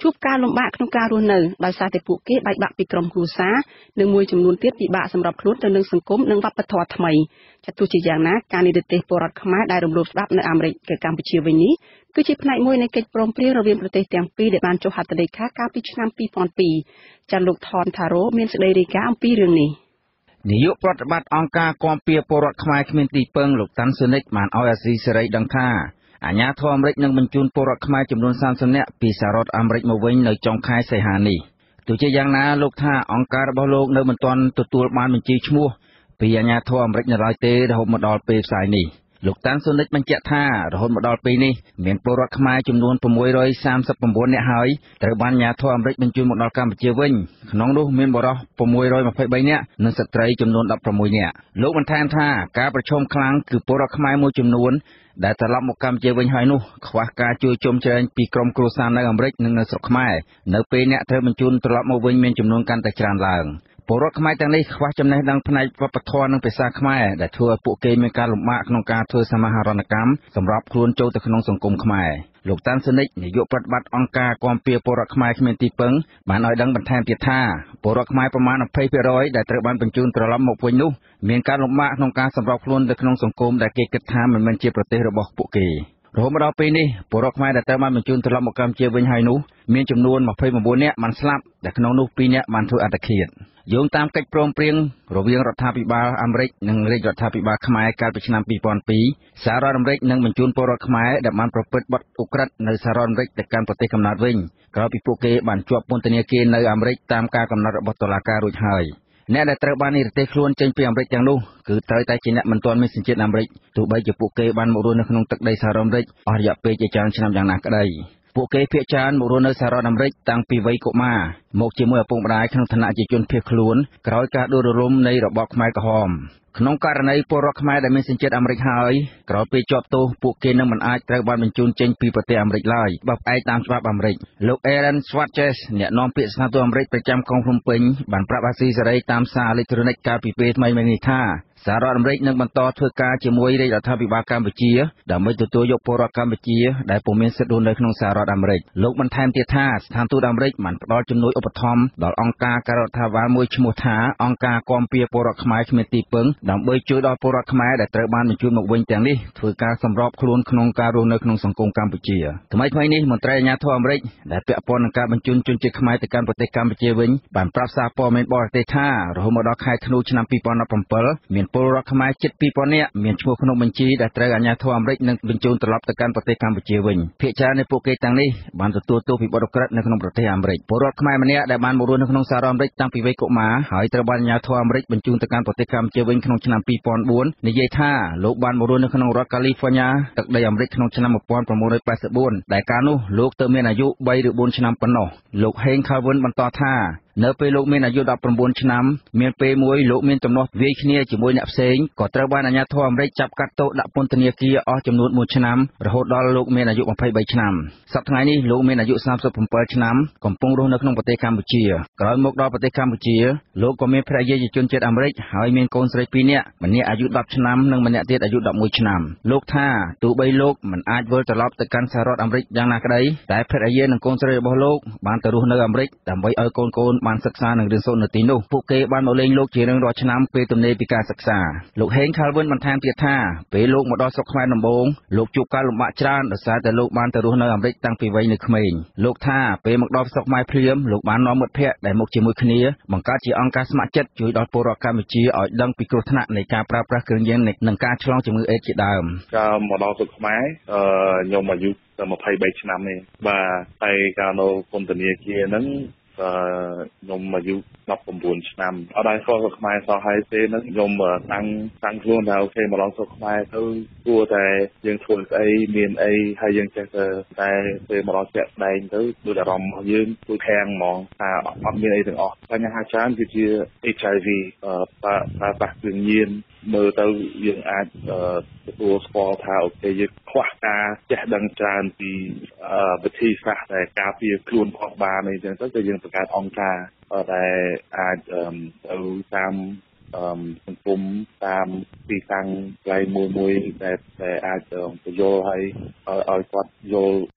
ជួបការលំបាកក្នុងការរស់នៅដោយសារតែពួកគេបែកបាក់ពីក្រុមគ្រួសារនិងមួយចំនួនទៀតពិបាកសម្រាប់ខ្លួនទៅនឹងសង្គមនិងវប្បធម៌ថ្មីចាត់ទោះជាយ៉ាងណាការនិរទេសពលរដ្ឋខ្មែរដែលរំលោភច្បាប់នៅអាមេរិកនិងកម្ពុជាវិញនេះគឺជាផ្នែកមួយនៃកិច្ចព្រមព្រៀងរវាងប្រទេសទាំងពីរដែលបានចុះហត្ថលេខាកាលពីឆ្នាំពីរពាន់ពីរចាត់លោកថនថារ៉ូមានសេចក្តីរាយការណ៍អំពីរឿងនេះនាយកប្រតិបត្តិអង្គការគាំពៀពលរដ្ឋខ្មែរគ្មានទីពឹងលោកតាន់ស៊ូនិចបានឲ្យអាស៊ីសេរីដឹងថាអាជ្ញាធរអាមេរិកនឹងបញ្ជូនពលរដ្ឋខ្មែរចំនួនសាមសិបនាក់ពីសហរដ្ឋអាមេរិកមកវិញនៅចុងខែសីហានេះទោះជាយ៉ាងណាលោកថាអង្គការរបស់លោកនៅមិនទាន់ទទួលបានបញ្ជីឈ្មោះពីអាជ្ញាធរអាមេរិកនៅឡើយទេរហូតមកដល់ពេលផ្សាយនេះលោកតាន់ស៊ូនិចបញ្ជាក់ថារហូតមកដល់ពេលនេះមានពលរដ្ឋខ្មែរចំនួន៦រយសាមសិប៩នាក់ហើយត្រូវបានអាជ្ញាធរអាមេរិកបញ្ជូនមកដល់កម្ពុជាវិញក្នុងនោះមានបុរស៦រយម្ភៃបីនាក់និងស្ត្រីចំនួនដប់៦នាក់លោកបន្ថែមថាការប្រឈមខ្លាំងគឺពលរដ្ឋខ្មែរមួយចំនួនដែលត្រឡប់មកកម្ពុជាវិញហើយនោះខ្វះការជួយជុំជ្រែងពីក្រុមគ្រួសារនៅអាមេរិកនិងនៅស្រុកខ្មែរនៅពេលអ្នកត្រូវបញ្ជូនត្រឡប់មកវិញមានចំនួនកាន់តែច្រើនឡើងពលរដ្ឋខ្មែរទាំងនេះខ្វះចំណេះដឹងផ្នែកវប្បធម៌និងភាសាខ្មែរដែលធ្វើឲ្យពួកគេមានការលំបាកក្នុងការធ្វើសមាហរណកម្មសម្រាប់ខ្លួនចូលទៅក្នុងសង្គមខ្មែរលោកតាន់ស៊ូនិចនាយកប្រតិបត្តិអង្គការគាំពៀពលរដ្ឋខ្មែរគ្មានទីពឹងបានឲ្យដឹងបន្ថែមទៀតថាពលរដ្ឋខ្មែរប្រមាណยี่สิบភាគរយដែលត្រូវបានបញ្ជូនត្រឡប់មកវិញនោះមានការលំបាកក្នុងការសម្របខ្លួនទៅក្នុងសង្គមដែលគេគិតថាមិនមែនជាប្រទេសរបស់ពួកគេរហូតមកដល់ពេលនេះពលរដ្ឋខ្មែរដែលត្រូវបានបញ្ជូនត្រឡប់មកកម្ពុជាវិញហើយនោះមានចំនួនยี่สิบเก้าនាក់បានស្លាប់ដែលក្នុងនោះពីរនាក់បានធ្វើអត្តឃាតយោងតាមកិច្ចព្រមព្រៀងរវាងរដ្ឋាភិបាលអាមេរិកនិងរាជរដ្ឋាភិបាលខ្មែរកាលពីឆ្នាំពីរពាន់ពីរសហរដ្ឋអាមេរិកនឹងបញ្ជូនពលរដ្ឋខ្មែរដែលបានប្រព្រឹត្តបទឧក្រិដ្ឋនៅសហរដ្ឋអាមេរិកទៅកាន់ប្រទេសកំណើតវិញក្រោយពីពួកគេបានជាប់ពន្ធនាគារនៅអាមេរិកតាមការកំណត់របស់តុលាការរួចហើយអ្នកដែលត្រូវបាននិរទេសខ្លួនចេញពីអាមេរិកទាំងនោះគឺត្រូវតែជាអ្នកមិនទាន់មានសញ្ជាតិអាមេរិកទោះបីជាពួកគេបានមករស់នៅក្នុងទឹកដីសហរដ្ឋអាមេរិកអស់រយៈពេលជាច្រើនឆ្នាំយ៉ាងណាក្តីពួកគេភាគច្រើនមករស់នៅសហរដ្ឋអាមេរិកតាំងពីវ័យកុមារមកជាមួយឪពុកម្ដាយក្នុងឋានៈជាជនភៀសខ្លួនក្រោយការដួលរលំនៃរបបខ្មែរក្រហមក្នុងករណីពលរដ្ឋខ្មែរដែលមានសញ្ជាតិអាមេរិកហើយក្រោយពេលជាប់ទោសពួកគេនឹងមិនអាចត្រូវបានបញ្ជូនចេញពីប្រទេសអាមេរិកឡើយបើផ្អែកតាមច្បាប់អាមេរិកលោក Aaron Schwartz អ្នកនាំពាក្យស្ថានទូតអាមេរិកប្រចាំក្រុងភ្នំពេញបានប្រាប់អាស៊ីសេរីតាមសារអេឡិចត្រូនិកកាលពីពេលថ្មីៗនេះថាសហរដ្ឋអាមេរិកនឹងបន្តធ្វើការជាមួយរាជរដ្ឋាភិបាលកម្ពុជាដើម្បីទទួលយកពលរដ្ឋកម្ពុជាដែលពុំមានសិទ្ធិរស់នៅក្នុងសហរដ្ឋអាមេរិកលោកបន្ថែមទៀតថាស្ថានទូតអាមេរិកបានផ្ដល់ជំនួយឧបត្ថម្ភដល់អង្គការការរដ្ឋាភិបាលមួយឈ្មោះថាអង្គការគាំពៀពលរដ្ឋខ្មែរគ្មានទីពឹងដើម្បីជួយដល់ពលរដ្ឋខ្មែរដែលត្រូវបានបញ្ជូនមកវិញទាំងនេះធ្វើការសម្របខ្លួនក្នុងការរស់នៅក្នុងសង្គមកម្ពុជាថ្មីៗនេះមន្ត្រីអាជ្ញាធរអាមេរិកដែលពាក់ព័ន្ធនឹងការបញ្ជូនជនជាតិខ្មែរទៅកាន់ប្រទេសកម្ពុជាវិញបានប្រាប់សារព័ត៌មានបរទេសថារហូតមកដល់ខែធ្នូឆ្នាំពីរពាន់ដប់ប្រាំមានពលរដ្ឋខ្មែរជិតពីរពាន់នាក់មានឈ្មោះក្នុងបញ្ជីដែលត្រូវអាជ្ញាធរអាមេរិកនឹងបញ្ជូនត្រឡប់ទៅកាន់ប្រទេសកម្ពុជាវិញភាគច្រើននៃពួកគេទាំងនេះបានទទួលទោសពីបទឧក្រិដ្ឋនៅក្នុងប្រទេសអាមេរិកពលរដ្ឋខ្មែរម្នាក់ដែលបានមករស់នៅក្នុងសហរដ្ឋអាមេរិកតាំងពីវ័យកុមារហើយត្រូវបានអាជ្ញាធរអាមេរិកបញ្ជូនទៅកាន់ប្រទេសកម្ពុជាវិញក្នុងឆ្នាំពីរពាន់បួននិយាយថាលោកបានមករស់នៅក្នុងរដ្ឋកាលីហ្វ័រញ៉ាទឹកដីអាមេរិកក្នុងឆ្នាំmột nghìn chín trăm tám mươi tưដែលកាលនោះលោកទៅមានអាយុបីឬបួនឆ្នាំប៉ុណ្ណោះលោកហេងខាល់វិនបន្តថានៅពេលលោកមានអាយុដប់ប្រាំបួនឆ្នាំមានពេលមួយលោកមានទំនាស់វាយគ្នាជាមួយអ្នកផ្សេងក៏ត្រូវបានអាជ្ញាធរអាមេរិកចាប់កាត់ទោសដាក់ពន្ធនាគារអស់ចំនួនមួយឆ្នាំរហូតដល់លោកមានអាយុยี่สิบสามឆ្នាំសប្តាហ៍ថ្ងៃនេះលោកមានអាយុសាមសិបเจ็ดឆ្នាំកំពុងរស់នៅក្នុងប្រទេសកម្ពុជាក្រោយមកដល់ប្រទេសកម្ពុជាលោកក៏មានភរិយាជាជនជាតិអាមេរិកហើយមានកូនស្រីពីរនាក់ម្នាក់អាយុដប់ឆ្នាំនិងម្នាក់ទៀតអាយុដប់មួយឆ្នាំលោកថាទោះបីលោកមិនអាចវិលត្រឡប់ទៅកាន់សហរដ្ឋអាមេរិកយ៉ាងណាក្តីតែភរិយានិងកូនស្រីរបស់លោកបានទៅរស់នៅអាមេរិកដើម្បីឲ្យកូនកូនបានសិក្សានិងរៀនសូត្រនៅទីនោះពួកគេបានមកលេងលោកជារៀងរាល់ឆ្នាំពេលទំនេរពីការសិក្សាលោកហេងខាល់វិនបន្ថែមទៀតថាពេលលោកមកដល់ស្រុកខ្មែរដំបូងលោកជួបការលំបាកច្រើនដោយសារតែលោកបានទៅរស់នៅអាមេរិកតាំងពីវ័យនៅក្មេងលោកថាពេលមកដល់ស្រុកខ្មែរភ្លាមលោកបាននាំមិត្តភ័ក្តិដែលមកជាមួយគ្នាបង្កើតជាអង្គការស្ម័គ្រចិត្តជួយដល់ពលរដ្ឋកម្ពុជាឲ្យដឹងពីគ្រោះថ្នាក់នៃការប្រើប្រាស់គ្រឿងញៀននិងការឆ្លងជំងឺអេដស៍ជាដើមកាលមកដល់ស្រុកខ្មែរអឺខ្ញុំអាយុតែยี่สิบสามឆ្នាំទេបាទហើយកាលនៅពន្ធនាគារហ្នឹងអឺខ្ញុំអាយុដប់ប្រាំបួនឆ្នាំអត់ដែរស្គាល់ស្រុកខ្មែរសោះហើយទេហ្នឹងខ្ញុំតាំងតាំងខ្លួនថាអូខេមកដល់ស្រុកខ្មែរទៅគួរតែយើងធ្វើស្អីមានអីហើយយើងចេះតែតែពេលមកដល់ជាក់ស្ដែងទៅដូចអារម្មណ៍របស់យើងទូខាំងហ្មងថាអត់មានអីទាំងអស់បញ្ហាច្រើនគឺជា H I V អឺប្រើប្រើប្រាស់គ្រឿងញៀនមើលទៅយើងអាចទទួលស្គាល់ថាអូខេយើងខ្វះការចេះដឹងច្រើនពីវិធីសាស្ត្រដែលការពារខ្លួនផងបានអីចឹងទៅគឺយើងបង្កើតអង្គការដែលអាចទៅតាមសង្គមតាមទីតាំងកន្លែងមួយមួយដែលដែលអាចបញ្យល់ឲ្យឲ្យគាត់យល់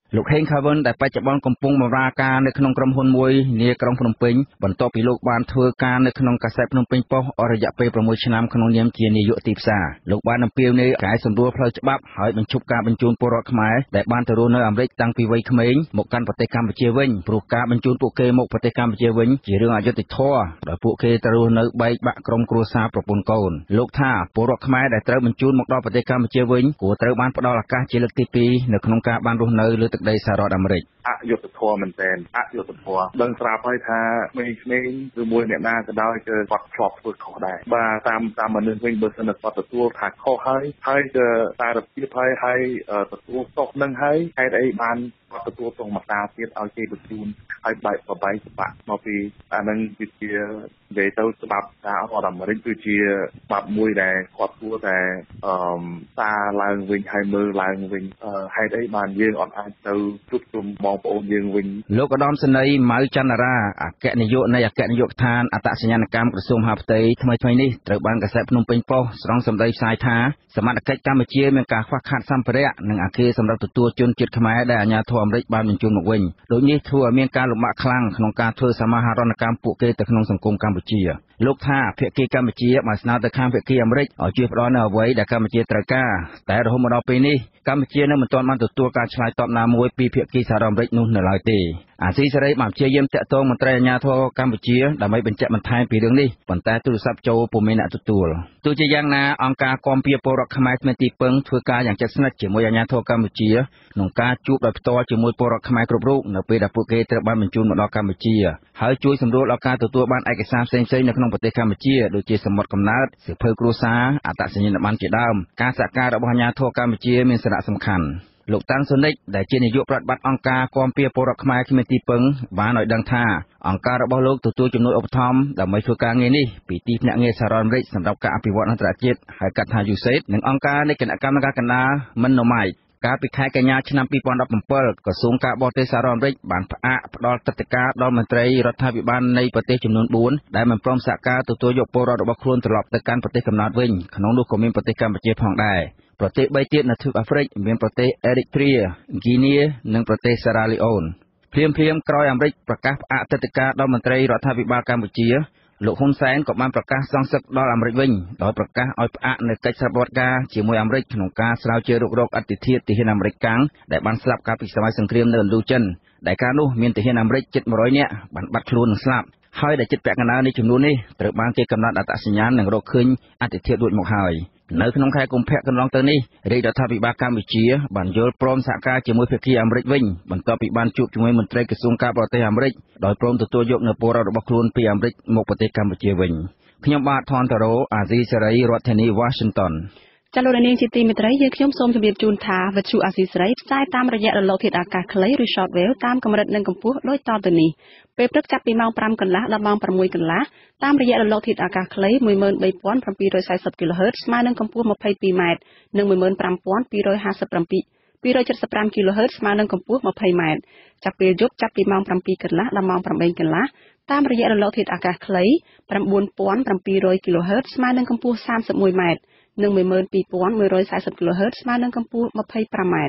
លោកហេងខាវិនដែលបច្ចុប្បន្នកំពុងបម្រើការនៅក្នុងក្រុមហ៊ុនមួយនាក្រុងភ្នំពេញបន្ទាប់ពីលោកបានធ្វើការនៅក្នុងកាសែតភ្នំពេញប៉ុស្តិ៍អស់រយៈពេល6ឆ្នាំក្នុងនាមជានាយកទីផ្សារលោកបានអំពាវនាវកែសម្រួលផ្លូវច្បាប់ហើយបញ្ឈប់ការបញ្ជូនពលរដ្ឋខ្មែរដែលបានទៅរស់នៅអាមេរិកតាំងពីវ័យក្មេងមកកាន់ប្រទេសកម្ពុជាវិញព្រោះការបញ្ជូនពួកគេមកប្រទេសកម្ពុជាវិញជារឿងអយុត្តិធម៌ដោយពួកគេទៅរស់នៅបែកបាក់ក្រុមគ្រួសារប្រពន្ធកូនលោកថាពលរដ្ឋខ្មែរដែលត្រូវបញ្ជូនមកដល់ប្រទេសកម្ពុជាវិញគួរត្រូវបានផ្ដល់ឱកាសជាលើកទីពីរនៅក្នុងការបានរស់នៅលើទឹកដីសហរដ្ឋអាមេរិកអយុត្តិធម៌មែនទែនអយុត្តិធម៌ដឹងស្រាប់ហើយថាក្មេងៗឬមួយអ្នកណាក៏ដោយគឺគាត់ធ្លាប់ធ្វើខុសដែរបាទតាមតាមមនុស្សវិញបើសិនតែគាត់ទទួលថាខុសហើយហើយក៏សារភាពហើយហើយទទួលទោសនឹងហើយហេតុអីបានគាត់ទទួលទោសមតាទៀតឲ្យគេបញ្ជូនឲ្យបែកបបែកច្បាប់មកពីអានឹងគឺជានិយាយទៅច្បាប់ការរដ្ឋអាមេរិកគឺជាច្បាប់មួយដែលគាត់គួរតែអឺសារឡើងវិញហើយមើលឡើងវិញហេតុអីបានយើងអត់អាចទៅជួបជុំបងប្អូនយើងវិញលោកឧត្តមសេនីយ៍ម៉ៅចន្ទរាអគ្គនាយកនៃអគ្គនាយកដ្ឋានអត្តសញ្ញាណកម្មក្រសួងមហាផ្ទៃថ្មីថ្មីនេះត្រូវបានកាសែតភ្នំពេញប៉ុស្តិ៍ស្រង់សម្ដីផ្សាយថាសមត្ថកិច្ចកម្ពុជាមានការខ្វះខាតសម្ភារៈនិងអគារសម្រាប់ទទួលជនជាតិខ្មែរដែលអាជ្ញាធរអាមេរិកបានបញ្ជូនមកវិញដូចនេះធ្វើឲ្យមានការលំបាកខ្លាំងក្នុងការធ្វើសមាហរណកម្មពួកគេទៅក្នុងសង្គមកម្ពុជាលោកថាភាគីកម្ពុជាបានស្នើទៅខាងភាគីអាមេរិកឲ្យជួយផ្ដល់នូវអ្វីដែលកម្ពុជាត្រូវការតែរហូតមកដល់ពេលនេះកម្ពុជានៅមិនទាន់បានទទួលការឆ្លើយតបណាមួយពីភាគីសហរដ្ឋអាមេរិកនោះនៅឡើយទេអាស៊ីសេរីបានព្យាយាមតាក់ទងមន្ត្រីអាជ្ញាធរកម្ពុជាដើម្បីបញ្ជាក់បន្ថែមពីរឿងនេះប៉ុន្តែទូរស័ព្ទចូលពុំមានអ្នកទទួលទោះជាយ៉ាងណាអង្គការគាំពារពលរដ្ឋខ្មែរគ្មានទីពឹងធ្វើការយ៉ាងជិតស្និទ្ធជាមួយអាជ្ញាធរកម្ពុជាក្នុងការជួបដោយផ្ទាល់ជាមួយពលរដ្ឋខ្មែរគ្រប់រូបនៅពេលដែលពួកគេត្រូវបានបញ្ជូនមកដល់កម្ពុជាហើយជួយសម្រួលដល់ការទទួលបានឯកសារផ្សេងៗនៅក្នុងប្រទេសកម្ពុជាដូចជាសមុទ្រកំណើតសៀវភៅគ្រួសារអត្តសញ្ញាណប័ណ្ណជាដើមការសហការរបស់អាជ្ញាធរកម្ពុជាមានសារៈសំខាន់លោកតាំងសូនិចដែលជានាយកប្រតិបត្តិអង្គការគាំពារពលរដ្ឋខ្មែរគ្មានទីពឹងបានឲ្យដឹងថាអង្គការរបស់លោកទទួលជំនួយឧបត្ថម្ភដើម្បីធ្វើការងារនេះពីទីភ្នាក់ងារសហរដ្ឋអាមេរិកសម្រាប់ការអភិវឌ្ឍអន្តរជាតិហៅកាត់ថា U S A I D និងអង្គការនៃគណៈកម្មការកណ្ដាល Mennonite កាលពីខែកញ្ញាឆ្នាំពីរពាន់ដប់ប្រាំពិលក្រសួងការបរទេសសហរដ្ឋអាមេរិកបានផ្អាកផ្ដល់ទឹកដីដល់មន្ត្រីរដ្ឋាភិបាលនៃប្រទេសចំនួនបួនដែលមិនព្រមសហការទទួលយកពលរដ្ឋរបស់ខ្លួនត្រឡប់ទៅកាន់ប្រទេសកំណើតវិញក្នុងនោះក៏មានប្រទេសកម្ពុជាផងដែរប្រទេសបីទៀតនៅទ្វីបអាហ្វ្រិកមានប្រទេសអេរីត្រាហ្គីនីនិងប្រទេសសារ៉ាលីអូនភ្លាមភ្លាមក្រោយអាមេរិកប្រកាសផ្អាកទឹកដីដល់មន្ត្រីរដ្ឋាភិបាលកម្ពុជាលោកហ៊ុនសែនក៏បានប្រកាសសងសឹកដល់អាមេរិកវិញដោយប្រកាសឲ្យផ្អាកនូវកិច្ចសហប្រតិការជាមួយអាមេរិកក្នុងការស្រាវជ្រាវរុករកអតិថិទាហានអាមេរិកកាំងដែលបានស្លាប់កាលពីសម័យសង្គ្រាមនៅឥណ្ឌូចិនដែលកាលនោះមានទាហានអាមេរិកជិតមួយរយនាក់បានបាត់ខ្លួននិងស្លាប់ហើយដែលចិត្តពាក់កណ្ដាលនៃចំនួននេះត្រូវបានគេកំណត់អត្តសញ្ញាណនិងរកឃើញអតិថិរួចមកហើយនៅក្នុងខែកុម្ភៈកន្លងទៅនេះរាជរដ្ឋាភិបាលកម្ពុជាបានយល់ព្រមសហការជាមួយភាគីអាមេរិកវិញបន្ទាប់ពីបានជួបជាមួយមន្ត្រីក្រសួងការបរទេសអាមេរិកដោយព្រមទទួលយកនូវពលរដ្ឋរបស់ខ្លួនពីអាមេរិកមកប្រទេសកម្ពុជាវិញខ្ញុំបាទថនតារ៉ូអាស៊ីសេរីរដ្ឋធានី Washington ចាលោកនាងជាទីមេត្រីយើងខ្ញុំសូមជម្រាបជូនថាវិទ្យុអាស៊ីសេរីផ្សាយតាមរយៈរលកធាតុអាកាសខ្លីឬ Shortwave តាមកម្រិតនិងកម្ពស់ដូចតទៅនេះពេលព្រឹកចាប់ពីម៉ោងប្រាំកន្លះដល់ម៉ោងប្រាំមួយកន្លះតាមរយៈរលកធាតុអាកាសខ្លី មួយម៉ឺនបីពាន់ប្រាំពីររយសែសិប kHz ស្មើនឹងកម្ពស់ ម្ភៃពីរម៉ែត្រ និង មួយម៉ឺនប្រាំពាន់ពីររយហាសិបប្រាំពីរ ពីររយចិតសិបប្រាំ kHz ស្មើនឹងកម្ពស់ ម្ភៃម៉ែត្រ ចាប់ពេលយប់ចាប់ពីម៉ោងប្រាំពីរកន្លះដល់ម៉ោងប្រាំបីកន្លះតាមរយៈរលកធាតុអាកាសខ្លី ៩ពាន់ប្រាំពីររយ kHz ស្មើនឹងកម្ពស់ សាមសិបមួយម៉ែត្រ និង មួយម៉ឺនពីរពាន់មួយរយសែសិប kHz ស្មើនឹងកម្ពស់ ម្ភៃប្រាំម៉ែត្រ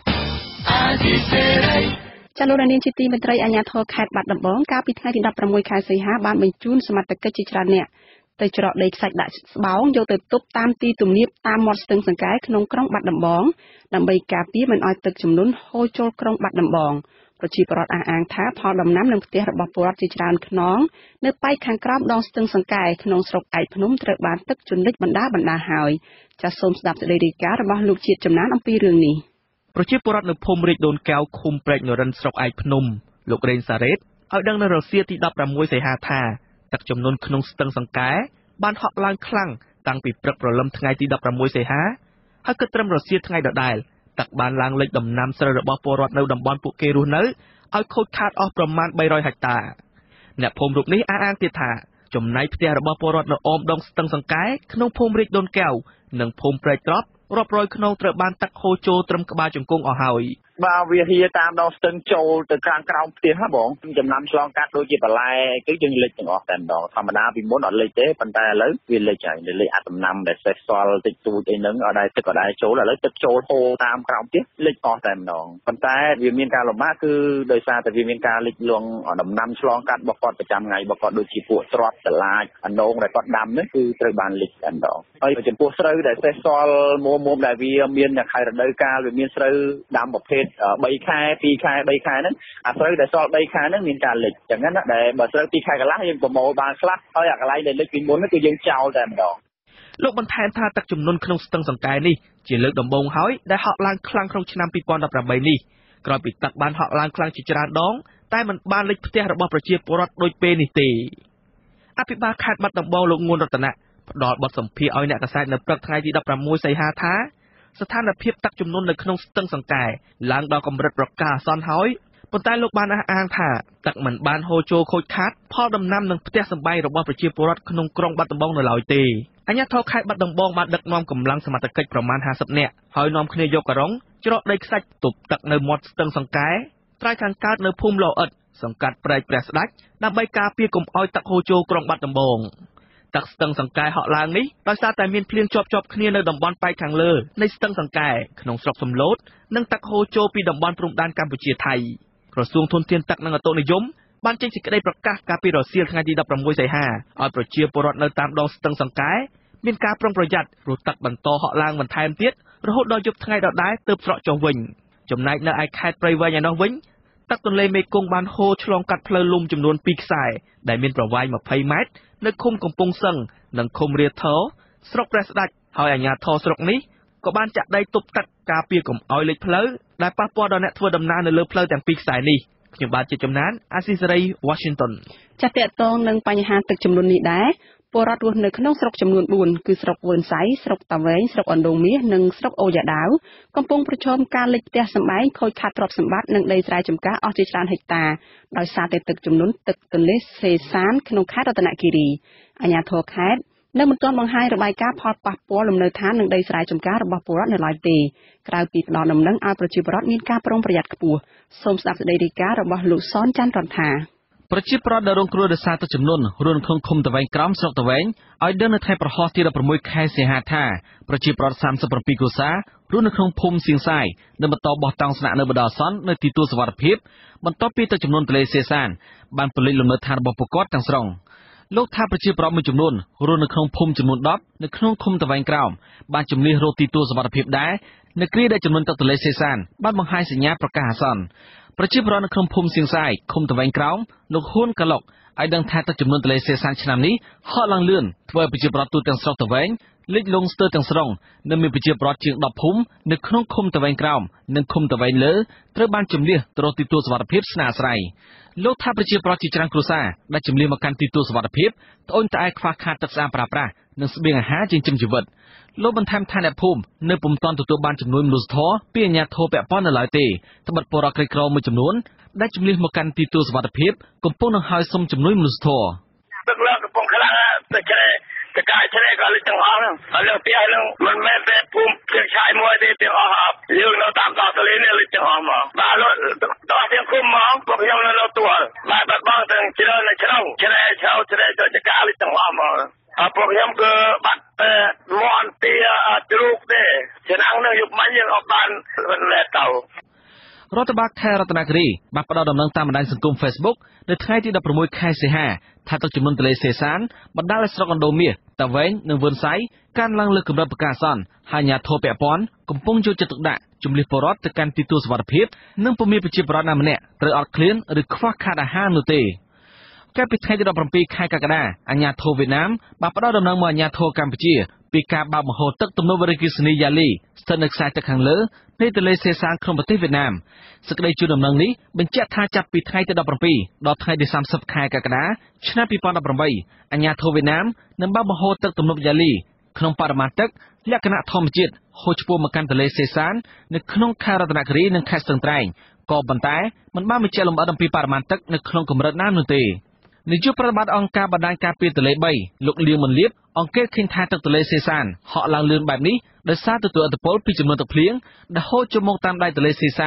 ចលនានាងជាទីមេត្រីអាជ្ញាធរខេត្តបាត់ដំបងកាលពីថ្ងៃទីដប់ប្រាំមួយខែសីហាបានបញ្ជូនសមត្ថកិច្ចជាច្រើនអ្នកទៅច្រកដីខ្សាច់ដាក់ស្បោងយកទៅទប់តាមទីទំនាបតាមមាត់ស្ទឹងសង្កែក្នុងក្រុងបាត់ដំបងដើម្បីការពារមិនឲ្យទឹកជំនន់ហូរចូលក្រុងបាត់ដំបងប្រជាពលរដ្ឋអះអាងថាផលដំណាំនិងផ្ទះរបស់ពលរដ្ឋជាច្រើនខ្នងនៅប៉ែកខាងក្រោមដងស្ទឹងសង្កែក្នុងស្រុកឯកភ្នំត្រូវបានទឹកជន់លិចបណ្ដាបណ្ដាហើយចាសសូមស្ដាប់សេចក្តីរាយការណ៍របស់លោកជាតិចំណានអំពីរឿងនេះប្រជាពលរដ្ឋនៅភូមិរាជដូនកែវឃុំព្រែកនរិនស្រុកឯកភ្នំលោករេងសារ៉េតឲ្យដឹងនៅរសៀលទីដប់ប្រាំមួយសីហាថាទឹកជំនន់ក្នុងស្ទឹងសង្កែបានហក់ឡើងខ្លាំងតាំងពីព្រឹកព្រលឹមថ្ងៃទីដប់ប្រាំមួយសីហាហើយគិតត្រឹមរសៀលថ្ងៃដដែលទឹកបានឡើងលិចដំណាំស្រូវរបស់ពលរដ្ឋនៅតំបន់ពួកគេរស់នៅឲ្យខូចខាតអស់ប្រមាណបីរយហិកតាអ្នកភូមិរូបនេះអះអាងទៀតថាចំណែកផ្ទះរបស់ពលរដ្ឋនៅអមដងស្ទឹងសង្កែក្នុងភូមិរាជដូនកែវនិងភូមិព្រែកត្រប់រាប់រយខ្នងត្រូវបានទឹកហូរចូលត្រឹមក្បាលជង្គង់អស់ហើយបាទវាហៀតាមដងស្ទឹងចូលទៅខាងក្រោមផ្ទះហ៎បងចំណាំឆ្លងកាត់ដូចជាបន្លែគឺយើងលិចទាំងអស់តែម្ដងធម្មតាពីមុនអត់លិចទេប៉ុន្តែឥឡូវវាលិចហើយលិចអាដំណាំដែលសេះសល់តិចតួចអីហ្នឹងអត់ដែរទឹកអត់ដែរចូលឥឡូវទឹកចូលហូរតាមក្រោមផ្ទះលិចអស់តែម្ដងប៉ុន្តែវាមានការលំបាកគឺដោយសារតែវាមានការលិចលង់ដំណាំឆ្លងកាត់របស់គាត់ប្រចាំថ្ងៃរបស់គាត់ដូចជាពួកត្រាត់សាឡាចអណ្ដូងដែលគាត់ដាំហ្នឹងគឺត្រូវបានលិចតែម្ដងហើយចំពោះស្រូវដែលសេះសល់មុំមុំដែលវាមានខែរដូវកាលវាមានស្រូវដាំប្រភេទ3ខែ2ខែ3ខែហ្នឹងអាស្រូវដែលសល់3ខែហ្នឹងមានការលិចចឹងណាដែលបើស្រូវ2ខែកន្លះយើងប្រមូលបានខ្លះហើយអាកន្លែងដែលលិចពីមុនហ្នឹងគឺយើងចោលតែម្ដងលោកបន្ថែមថាទឹកជំនន់ក្នុងស្ទឹងសង្កែនេះជាលើកដំបូងហើយដែលហក់ឡើងខ្លាំងក្នុងឆ្នាំពីរពាន់ដប់ប្រាំបីនេះក្រោយពីទឹកបានហក់ឡើងខ្លាំងជាច្រើនដងតែមិនបានលិចផ្ទះរបស់ប្រជាពលរដ្ឋដូចពេលនេះទេអភិបាលខេត្តបាត់ដំបងលោកងួនរតនៈផ្ដល់បទសម្ភាសន៍ឲ្យអ្នកកាសែតនៅព្រឹកថ្ងៃទីដប់ប្រាំមួយសីហាថាស្ថានភាពទឹកជំនន់នៅក្នុងស្ទឹងសង្កែឡើងដល់កម្រិតប្រកាសអាសន្នហើយប៉ុន្តែលោកបានអះអាងថាទឹកមិនបានហូរចូលខូចខាតផលដំណាំនិងផ្ទះសម្បែងរបស់ប្រជាពលរដ្ឋក្នុងក្រុងបាត់ដំបងនៅឡើយទេអាជ្ញាធរខេត្តបាត់ដំបងបានដឹកនាំកម្លាំងសមត្ថកិច្ចប្រមាណហាសិបនាក់ហើយនាំគ្នាយកការុងច្រកដីខ្សាច់ទប់ទឹកនៅមាត់ស្ទឹងសង្កែត្រៃខាងកើតនៅភូមិឡអ៊ិតសង្កាត់ព្រែកព្រះស្ដេចដើម្បីការពារកុំឲ្យទឹកហូរចូលក្រុងបាត់ដំបងទឹកស្ទឹងសង្កែហក់ឡើងនេះដោយសារតែមានភ្លៀងជាប់ជាប់គ្នានៅតំបន់ប៉ែកខាងលើនៃស្ទឹងសង្កែក្នុងស្រុកសំឡូតនិងទឹកហូរចូលពីតំបន់ព្រំដែនកម្ពុជាថៃក្រសួងធនធានទឹកនិងអូតូនិយមបានចេញសេចក្តីប្រកាសកាលពីរសៀលថ្ងៃទីដប់ប្រាំមួយសីហាឲ្យប្រជាពលរដ្ឋនៅតាមដងស្ទឹងសង្កែមានការប្រុងប្រយ័ត្នព្រោះទឹកបន្តហក់ឡើងបន្ថែមទៀតរហូតដល់យប់ថ្ងៃដដែលទើបស្រកចុះវិញចំណែកនៅឯខេត្តព្រៃវែងឯណោះវិញទឹកទន្លេមេគង្គបានហូរឆ្លងកាត់ផ្លូវលំចំនួនពីរខ្សែដែលមានប្រវែងម្ភៃម៉ែត្រនៅឃុំកំពង់សឹងនិងឃុំរាថរស្រុកព្រះស្ដេចហើយអាជ្ញាធរស្រុកនេះក៏បានចាក់ដីទប់ទឹកការពារកុំឲ្យលិចផ្លូវដែលប៉ះពាល់ដល់អ្នកធ្វើដំណើរនៅលើផ្លូវទាំងពីរខ្សែនេះខ្ញុំបាទជាចំណានអាស៊ីសេរី Washington ចាត់តាក់ទងនឹងបញ្ហាទឹកជំនន់នេះដែរពលរដ្ឋរស់នៅក្នុងស្រុកចំនួនបួនគឺស្រុកវឿនសៃស្រុកតាវែងស្រុកអណ្ដូងមាសនិងស្រុកអូយ៉ាដាវកំពុងប្រឈមការលិចផ្ទះសម្បែងខូចខាតទ្រព្យសម្បត្តិនិងដីស្រែចម្ការអស់ជាច្រើនហិកតាដោយសារតែទឹកជំនន់ទឹកទន្លេសេសានក្នុងខេត្តរតនគិរីអាជ្ញាធរខេត្តនៅមិនទាន់បង្ហាញរបាយការណ៍ផលប៉ះពាល់លំនៅឋាននិងដីស្រែចម្ការរបស់ពលរដ្ឋនៅឡើយទេក្រៅពីផ្ដល់ដំណឹងឲ្យប្រជាពលរដ្ឋមានការប្រុងប្រយ័ត្នខ្ពស់សូមស្ដាប់សេចក្តីរាយការណ៍របស់លោកសនច័ន្ទរន្តាប្រជាពលរដ្ឋដែលរងគ្រោះដោយសារទឹកជំនន់រស់នៅក្នុងឃុំតាវែងក្រោមស្រុកតាវែងឲ្យដឹងនៅថ្ងៃប្រហោះទីដប់ប្រាំមួយខែសីហាថាប្រជាពលរដ្ឋសាមសិបប្រាំពីរគ្រួសាររស់នៅក្នុងភូមិសៀងសាយនឹងបន្តបោះតង់ស្នាក់នៅបណ្ដោះអាសន្ននៅទីទួលសុវត្ថិភាពបន្ទាប់ពីទឹកជំនន់ទន្លេសេសានបានពន្លិចលំនៅឋានរបស់ពួកគាត់ទាំងស្រុងលោកថាប្រជាពលរដ្ឋមួយចំនួនរស់នៅក្នុងភូមិចំនួនដប់នៅក្នុងឃុំតាវែងក្រោមបានជំនះរកទីទួលសុវត្ថិភាពដែរនៅគ្រាដែលចំនួនទឹកទន្លេសេសានបានបង្ហាញសញ្ញាប្រកាសអាសន្នប្រជាពលរដ្ឋនៅក្នុងភូមិសៀងសាយឃុំតាវែងក្រោមលោកហ៊ុនកាឡុកឲ្យដឹងថាទឹកជំនន់ទន្លេសេសានឆ្នាំនេះហក់ឡើងលឿនធ្វើឲ្យប្រជាពលរដ្ឋទូទាំងស្រុកតាវែងលិចលង់ស្ទើរទាំងស្រុងនិងមានប្រជាពលរដ្ឋជាងដប់ភូមិនៅក្នុងឃុំតាវែងក្រោមនិងឃុំតាវែងលើត្រូវបានជំនះទៅរកទីទួលសុវត្ថិភាពស្នាក់អាស្រ័យលោកថាប្រជាពលរដ្ឋជាច្រើនគ្រួសារដែលជំនះមកកាន់ទីទួលសុវត្ថិភាពត្អូញត្អែខ្វះខាតទឹកស្អាតប្រើប្រាស់និងស្បៀងអាហារចិញ្ចឹមជីវិតលោកបន្ថែមថាអ្នកភូមិនៅពុំទាន់ទទួលបានជំនួយមនុស្សធម៌ពីអាជ្ញាធរពាក់ព័ន្ធនៅឡើយទេត្បិតពលរដ្ឋក្រីក្រមួយចំនួនដែលជំនះមកកាន់ទីទួលសុវត្ថិភាពកំពុងនឹងហើយសុំជំនួយមនុស្សធម៌ទឹកឡើងកំពុងខ្លាំងតែជ្រែតកាយជ្រែក៏លិចទាំងអស់ហ្នឹងហើយលើផ្ទះហ្នឹងមិនមែនតែភូមិជាឆាយមួយទេទាំងអស់យើងនៅតាមដងទន្លេនេះលិចទាំងអស់មកបាទលោកដល់ទាំងគុំមកពួកខ្ញុំនៅលើទួលបាទបាត់បង់ទាំងជ្រើនៅជ្រៅជ្រែឆៅជ្រែទៅចកាលិចទាំងអស់មកអរពួកខ្ញុំគឺបាត់មន់ទីជ្រូកទេឆ្នាំងនឹងយុបមាញ់យើងអត់បានលែតទៅរដ្ឋបាលខេត្តរតនគិរីបានផ្ដល់ដំណឹងតាមបណ្ដាញសង្គម Facebook នៅថ្ងៃទីដប់ប្រាំមួយខែសីហាថាទឹកជំនន់ទន្លេសេសានបណ្ដាលឲ្យស្រុកអណ្ដូងមាសតាវែងនិងវឿនសៃកើនឡើងលើកម្រិតប្រកាសអាសន្នហើយអាជ្ញាធរពាក់ព័ន្ធកំពុងយកចិត្តទុកដាក់ជំនះពលរដ្ឋទៅកាន់ទីទួលសុវត្ថិភាពនិងពុំមានប្រជាពលរដ្ឋណាម្នាក់ត្រូវអត់ឃ្លានឬខ្វះខាតអាហារនោះទេកាលពីថ្ងៃទីដប់ប្រាំពីរខែកក្កដាអាជ្ញាធរវៀតណាមបានផ្ដល់ដំណឹងមកអាជ្ញាធរកម្ពុជាពីការបើកបង្ហូរទឹកទំនប់វារីអគ្គិសនីយ៉ាលីស្ថិតនៅខ្សែទឹកខាងលើនៃទន្លេសេសានក្នុងប្រទេសវៀតណាមសេចក្តីជូនដំណឹងនេះបញ្ជាក់ថាចាប់ពីថ្ងៃទីដប់ប្រាំពីរដល់ថ្ងៃទីសាមសិបខែកក្កដាឆ្នាំពីរពាន់ដប់ប្រាំបីអាជ្ញាធរវៀតណាមនឹងបើកបង្ហូរទឹកទំនប់យ៉ាលីក្នុងបរិមាណទឹកលក្ខណៈធម្មជាតិហូរឆ្ពោះមកកាន់ទន្លេសេសាននៅក្នុងខេត្តរតនគិរីនិងខេត្តស្ទឹងត្រែងក៏ប៉ុន្តែមិនបានបញ្ជាក់លម្អិតអំពីបរិមាណទឹកនៅក្នុងកម្រិតណានោះទេនាយកប្រតិបត្តិអង្គការបណ្ដាញការពារទន្លេបីលោកលៀងមន្លៀបអង្កេតឃើញថាទឹកទន្លេសេសានហក់ឡើងលឿនបែបនេះដោយសារទទួលឥទ្ធិពលពីចំនួនទឹកភ្លៀងដែលហូរចូលមកតាមដៃទន្លេសេសាន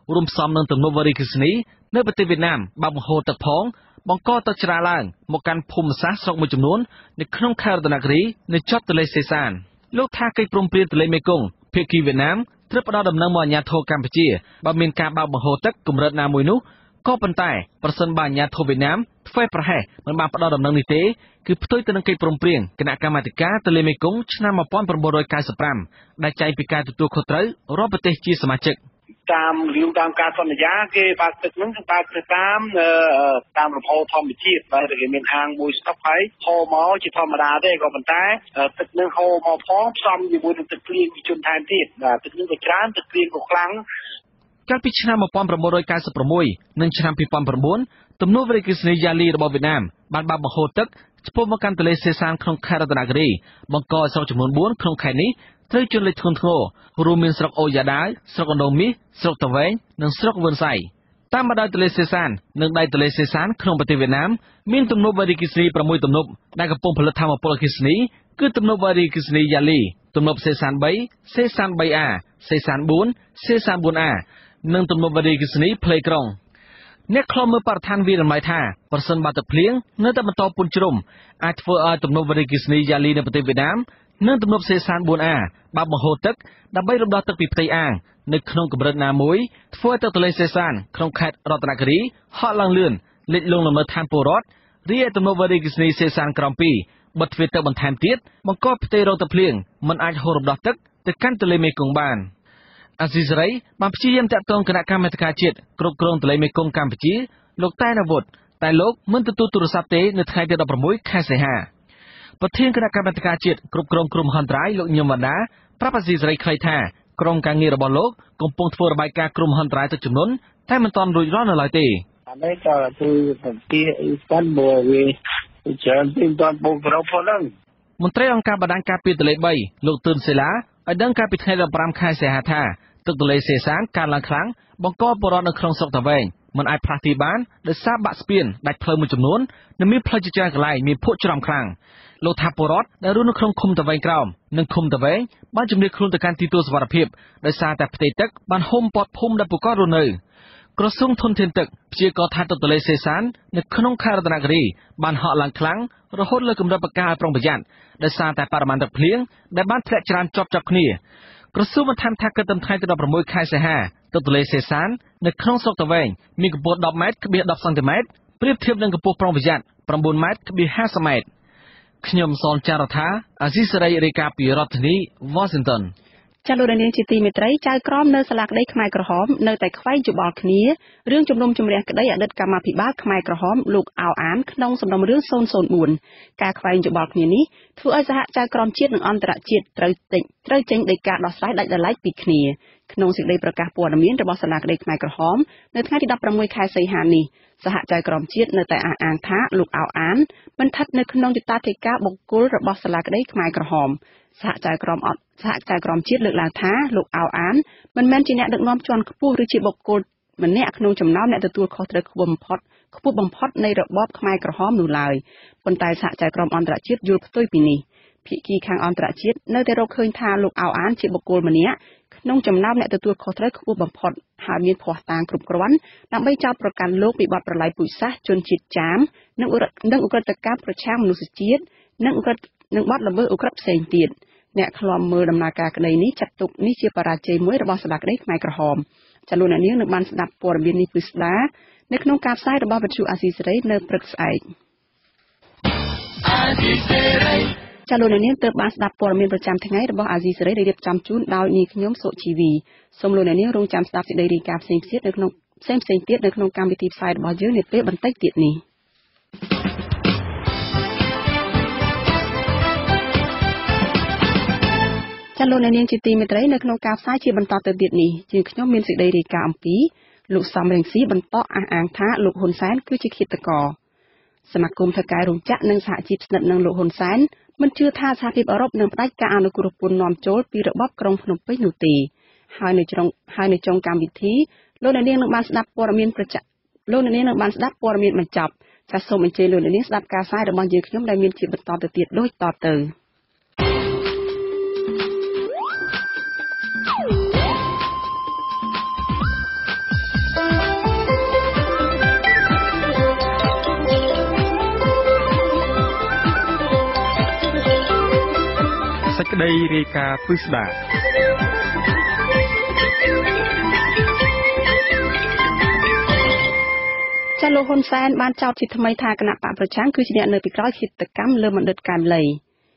រួមផ្សំនឹងទំនប់វារីអគ្គិសនីនៅប្រទេសវៀតណាមបើបង្ហូរទឹកផងបង្កទឹកច្រាឡើងមកកាន់ភូមិសាស្ត្រស្រុកមួយចំនួននៅក្នុងខេត្តរតនគិរីនៅជាប់ទន្លេសេសានលោកថាកិច្ចព្រមព្រៀងទន្លេមេគង្គភាគីវៀតណាមត្រូវផ្ដល់ដំណឹងមកអាជ្ញាធរកម្ពុជាបើមានការបើកបង្ហូរទឹកកម្រិតណាមួយនោះក៏ប៉ុន្តែប្រសិនបើអាជ្ញាធរវៀតណាមធ្វើប្រហែសមិនបានផ្ដល់ដំណឹងនេះទេគឺផ្ទុយទៅនឹងកិច្ចព្រមព្រៀងគណៈកម្មាធិការទន្លេមេគង្គឆ្នាំmột nghìn chín trăm chín mươi lămដែលចែងពីការទទួលខុសត្រូវរបស់ប្រទេសជាសមាជិកតាមរៀងតាមការសន្យាគេបើកទឹកហ្នឹងគឺបើកទៅតាមតាមលំហូរធម្មជាតិតែគេមានអាងមួយស្តុកហើយហូរមកជាធម្មតាទេក៏ប៉ុន្តែទឹកហ្នឹងហូរមកផងផ្សំជាមួយនឹងទឹកភ្លៀងពីជន់ថែមទៀតបាទទឹកហ្នឹងក៏ច្រើនទឹកភ្លៀងក៏ខ្លាំងកាលពីឆ្នាំmột nghìn chín trăm chín mươi sáuនិងឆ្នាំពីរពាន់ប្រាំ9ទំនប់វារីអគ្គិសនីយ៉ាលីរបស់វៀតណាមបានបើកបង្ហូរទឹកឆ្ពោះមកកាន់ទន្លេសេសានក្នុងខេត្តរតនគិរីបង្កឲ្យស្រុកចំនួនបួនក្នុងខេត្តនេះត្រូវជន់លិចធ្ងន់ធ្ងររួមមានស្រុកអូយ៉ាដាវស្រុកអណ្ដូងមាសស្រុកតាវែងនិងស្រុកវឿនសៃតាមបណ្ដោយទន្លេសេសាននិងដៃទន្លេសេសានក្នុងប្រទេសវៀតណាមមានទំនប់វារីអគ្គិសនីប្រាំមួយទំនប់ដែលកំពុងផលិតថាមពលអគ្គិសនីគឺទំនប់វារីអគ្គិសនីយ៉ាលីទំនប់សេសាន3សេសាន 3A សេសាន4សេសាន 4A និងទំនប់វារីអគ្គិសនីផ្លេក្រុងអ្នកខ្លំមើលបរិស្ថានវារំលាយថាប្រសិនបើទឹកភ្លៀងនៅតែបន្តពុនជ្រុំអាចធ្វើឲ្យទំនប់វារីអគ្គិសនីយ៉ាលីនៅប្រទេសវៀតណាមនិងទំនប់សេសាន 4A បើបង្ហូរទឹកដើម្បីរំដោះទឹកពីផ្ទៃអាងនៅក្នុងកម្រិតណាមួយធ្វើឲ្យទឹកទន្លេសេសានក្នុងខេត្តរតនគិរីហក់ឡើងលឿនលិចលង់ល្មើឋានពលរដ្ឋរីឯទំនប់វារីអគ្គិសនីសេសានក្រោម2បិទទ្វារទឹកបន្ថែមទៀតបង្កផ្ទៃរងទឹកភ្លៀងមិនអាចហូររំដោះទឹកទៅកាន់ទន្លេមេគង្គបានអាស៊ីសេរីបានព្យាយាមតាក់ទងគណៈកម្មាធិការជាតិគ្រប់គ្រងទន្លេមេគង្គកម្ពុជាលោកតែនអាវុធតែលោកមិនទទួលទូរស័ព្ទទេនៅថ្ងៃទី16ខែសីហាប្រធានគណៈកម្មាធិការជាតិគ្រប់គ្រងគ្រោះមហន្តរាយលោកញឹមវណ្ដាប្រាប់អាស៊ីសេរីខ្លីថាក្រុមការងាររបស់លោកកំពុងធ្វើរបាយការណ៍គ្រោះមហន្តរាយទឹកជំនន់តែមិនទាន់រួចរាល់នៅឡើយទេអានេះក៏គឺប្រទេសអ៊ីស្ប៉ាន់បូវាច្រើនទីតាំងបងប្រុសផងហ្នឹងមន្ត្រីអង្គការបដិការពារទន្លេ3លោកទឿនសេឡាឲ្យដឹងកាលពីថ្ងៃទី15ខែសីហាថាទឹកទន្លេសេសានកើនឡើងខ្លាំងបង្កពលរដ្ឋនៅក្នុងស្រុកតាវែងមិនអាចផ្លាស់ទីបានដោយសារបាក់ស្ពានដាច់ផ្លូវមួយចំនួននិងមានផ្លូវជាច្រើនកន្លែងមានភក់ច្រំខ្លាំងលោកថាពលរដ្ឋដែលរស់នៅក្នុងឃុំតាវែងក្រោមនិងឃុំតាវែងបានជំនឿខ្លួនទៅកាន់ទីទួលសុវត្ថិភាពដោយសារតែផ្ទៃទឹកបានហុំព័ទ្ធភូមិដែលពួកគាត់រស់នៅក្រសួងធនធានទឹកព្យាករណ៍ថាទឹកទន្លេសេសាននៅក្នុងខេត្តរតនគិរីបានហក់ឡើងខ្លាំងរហូតលើកម្រិតបកាឲ្យប្រុងប្រយ័ត្នដោយសារតែបរិមាណទឹកភ្លៀងដែលបានធ្លាក់ច្រើនជាប់ជាប់គ្នាក្រសួងបានថែមថាគិតត្រឹមថ្ងៃទី16ខែសីហាទឹកទន្លេសេសាននៅក្នុងស្រុកតាវែងមានកម្ពស់10ម៉ែត្រ/10សង់ទីម៉ែត្រប្រៀបធៀបនឹងកម្ពស់ប្រុងប្រយ័ត្ន9ម៉ែត្រ/50ម៉ែត្រខ្ញុំសនចាររថាអាស៊ីសេរីរាយការណ៍ពីរដ្ឋធានី Washington ចាលោកនាងជាទីមេត្រីចៅក្រមនៅសាលាក្តីខ្មែរក្រហមនៅតែខ្វែងយោបល់គ្នារឿងជំនុំជម្រះក្តីអតីតកម្មាភិបាលខ្មែរក្រហមលោកអោអានក្នុងសំណុំរឿងศูนย์ศูนย์បួនការខ្វែងយោបល់គ្នានេះធ្វើឲ្យសហចៅក្រមជាតិនិងអន្តរជាតិត្រូវចេញត្រូវចេញដីកាដោះស្រាយដាច់ដោយឡែកពីគ្នាក្នុងសេចក្តីប្រកាសព័ត៌មានរបស់សាលាក្តីខ្មែរក្រហមនៅថ្ងៃទី16ខែសីហានេះសហចៅក្រមជាតិនៅតែអះអាងថាលោកអោអានមិនស្ថិតនៅក្នុងយុត្តាធិការបុគ្គលរបស់សាលាក្តីខ្មែរក្រហមសហចៅក្រមអត់សហចៅក្រមជាតិលើកឡើងថាលោកអោអានមិនមែនជាអ្នកដឹកនាំជាន់ខ្ពស់ឬជាបុគ្គលម្នាក់ក្នុងចំណោមអ្នកទទួលខុសត្រូវខ្ពស់បំផុតខ្ពស់បំផុតនៃរបបខ្មែរក្រហមនោះឡើយប៉ុន្តែសហចៅក្រមអន្តរជាតិយល់ផ្ទុយពីនេះភាគីខាងអន្តរជាតិនៅតែរកឃើញថាលោកអោអានជាបុគ្គលម្នាក់ក្នុងចំណោមអ្នកទទួលខុសត្រូវខ្ពស់បំផុតហើយមានភ័ស្តុតាងគ្រប់គ្រាន់ដើម្បីចោទប្រកាន់លោកពីបទប្រល័យពូជសាសន៍ជនជាតិចាមនិងនិងឧក្រិដ្ឋកម្មប្រឆាំងមនុស្សជាតិនិងឧក្រិដ្ឋនិងបទល្មើសឧក្រិដ្ឋផ្សេងទៀតអ្នកខ្លំមើលដំណើរការក្តីនេះចាត់ទុកនេះជាបរាជ័យមួយរបស់សាលាក្តីខ្មែរក្រហមចាលោកអ្នកនាងនឹងបានស្ដាប់ព័ត៌មាននេះពិស្ដានៅក្នុងការផ្សាយរបស់វិទ្យុអាស៊ីសេរីនៅព្រឹកស្អែកអាស៊ីសេរីចាលោកអ្នកនាងទើបបានស្ដាប់ព័ត៌មានប្រចាំថ្ងៃរបស់អាស៊ីសេរីដែលរៀបចំជូនដោយនាងខ្ញុំសុជីវីសូមលោកអ្នកនាងរងចាំស្ដាប់សេចក្តីរាយការណ៍ផ្សេងៗទៀតនៅក្នុងផ្សេងផ្សេងទៀតនៅក្នុងកម្មវិធីផ្សាយរបស់យើងនាពេលបន្តិចទៀតនេះចាលោកអ្នកនាងជាទីមេត្រីនៅក្នុងការផ្សាយជាបន្តទៅទៀតនេះជាខ្ញុំមានសេចក្តីរាយការណ៍អំពីលោកសំរងស៊ីបន្តអះអាងថាលោកហ៊ុនសែនគឺជាឃាតករសមាគមថៅកែរោងចក្រនិងសហជីពស្និទ្ធនឹងលោកហ៊ុនសែនមិនជឿថាសហភាពអឺរ៉ុបនឹងផ្ដាច់ការអនុគ្រោះពន្ធនាំចូលពីរបបក្រុងភ្នំពេញនោះទេហើយនៅtrongហើយនៅចុងកម្មវិធីលោកអ្នកនាងនឹងបានស្ដាប់ព័ត៌មានប្រចាំលោកអ្នកនាងនឹងបានស្ដាប់ព័ត៌មានបញ្ចប់ចាសសូមអញ្ជើញលោកអ្នកនាងស្ដាប់ការផ្សាយរបស់យើងខ្ញុំដែលមានជាបន្តទៅទៀតដូចតទៅដីរាយការណ៍ពិស្ដាចាលោកហ៊ុនសែនបានចោទជាថ្មីថាគណៈបកប្រឆាំងគឺជាអ្នកនៅពីក្រោយឃាតកម្មលើបណ្ឌិតកែមលី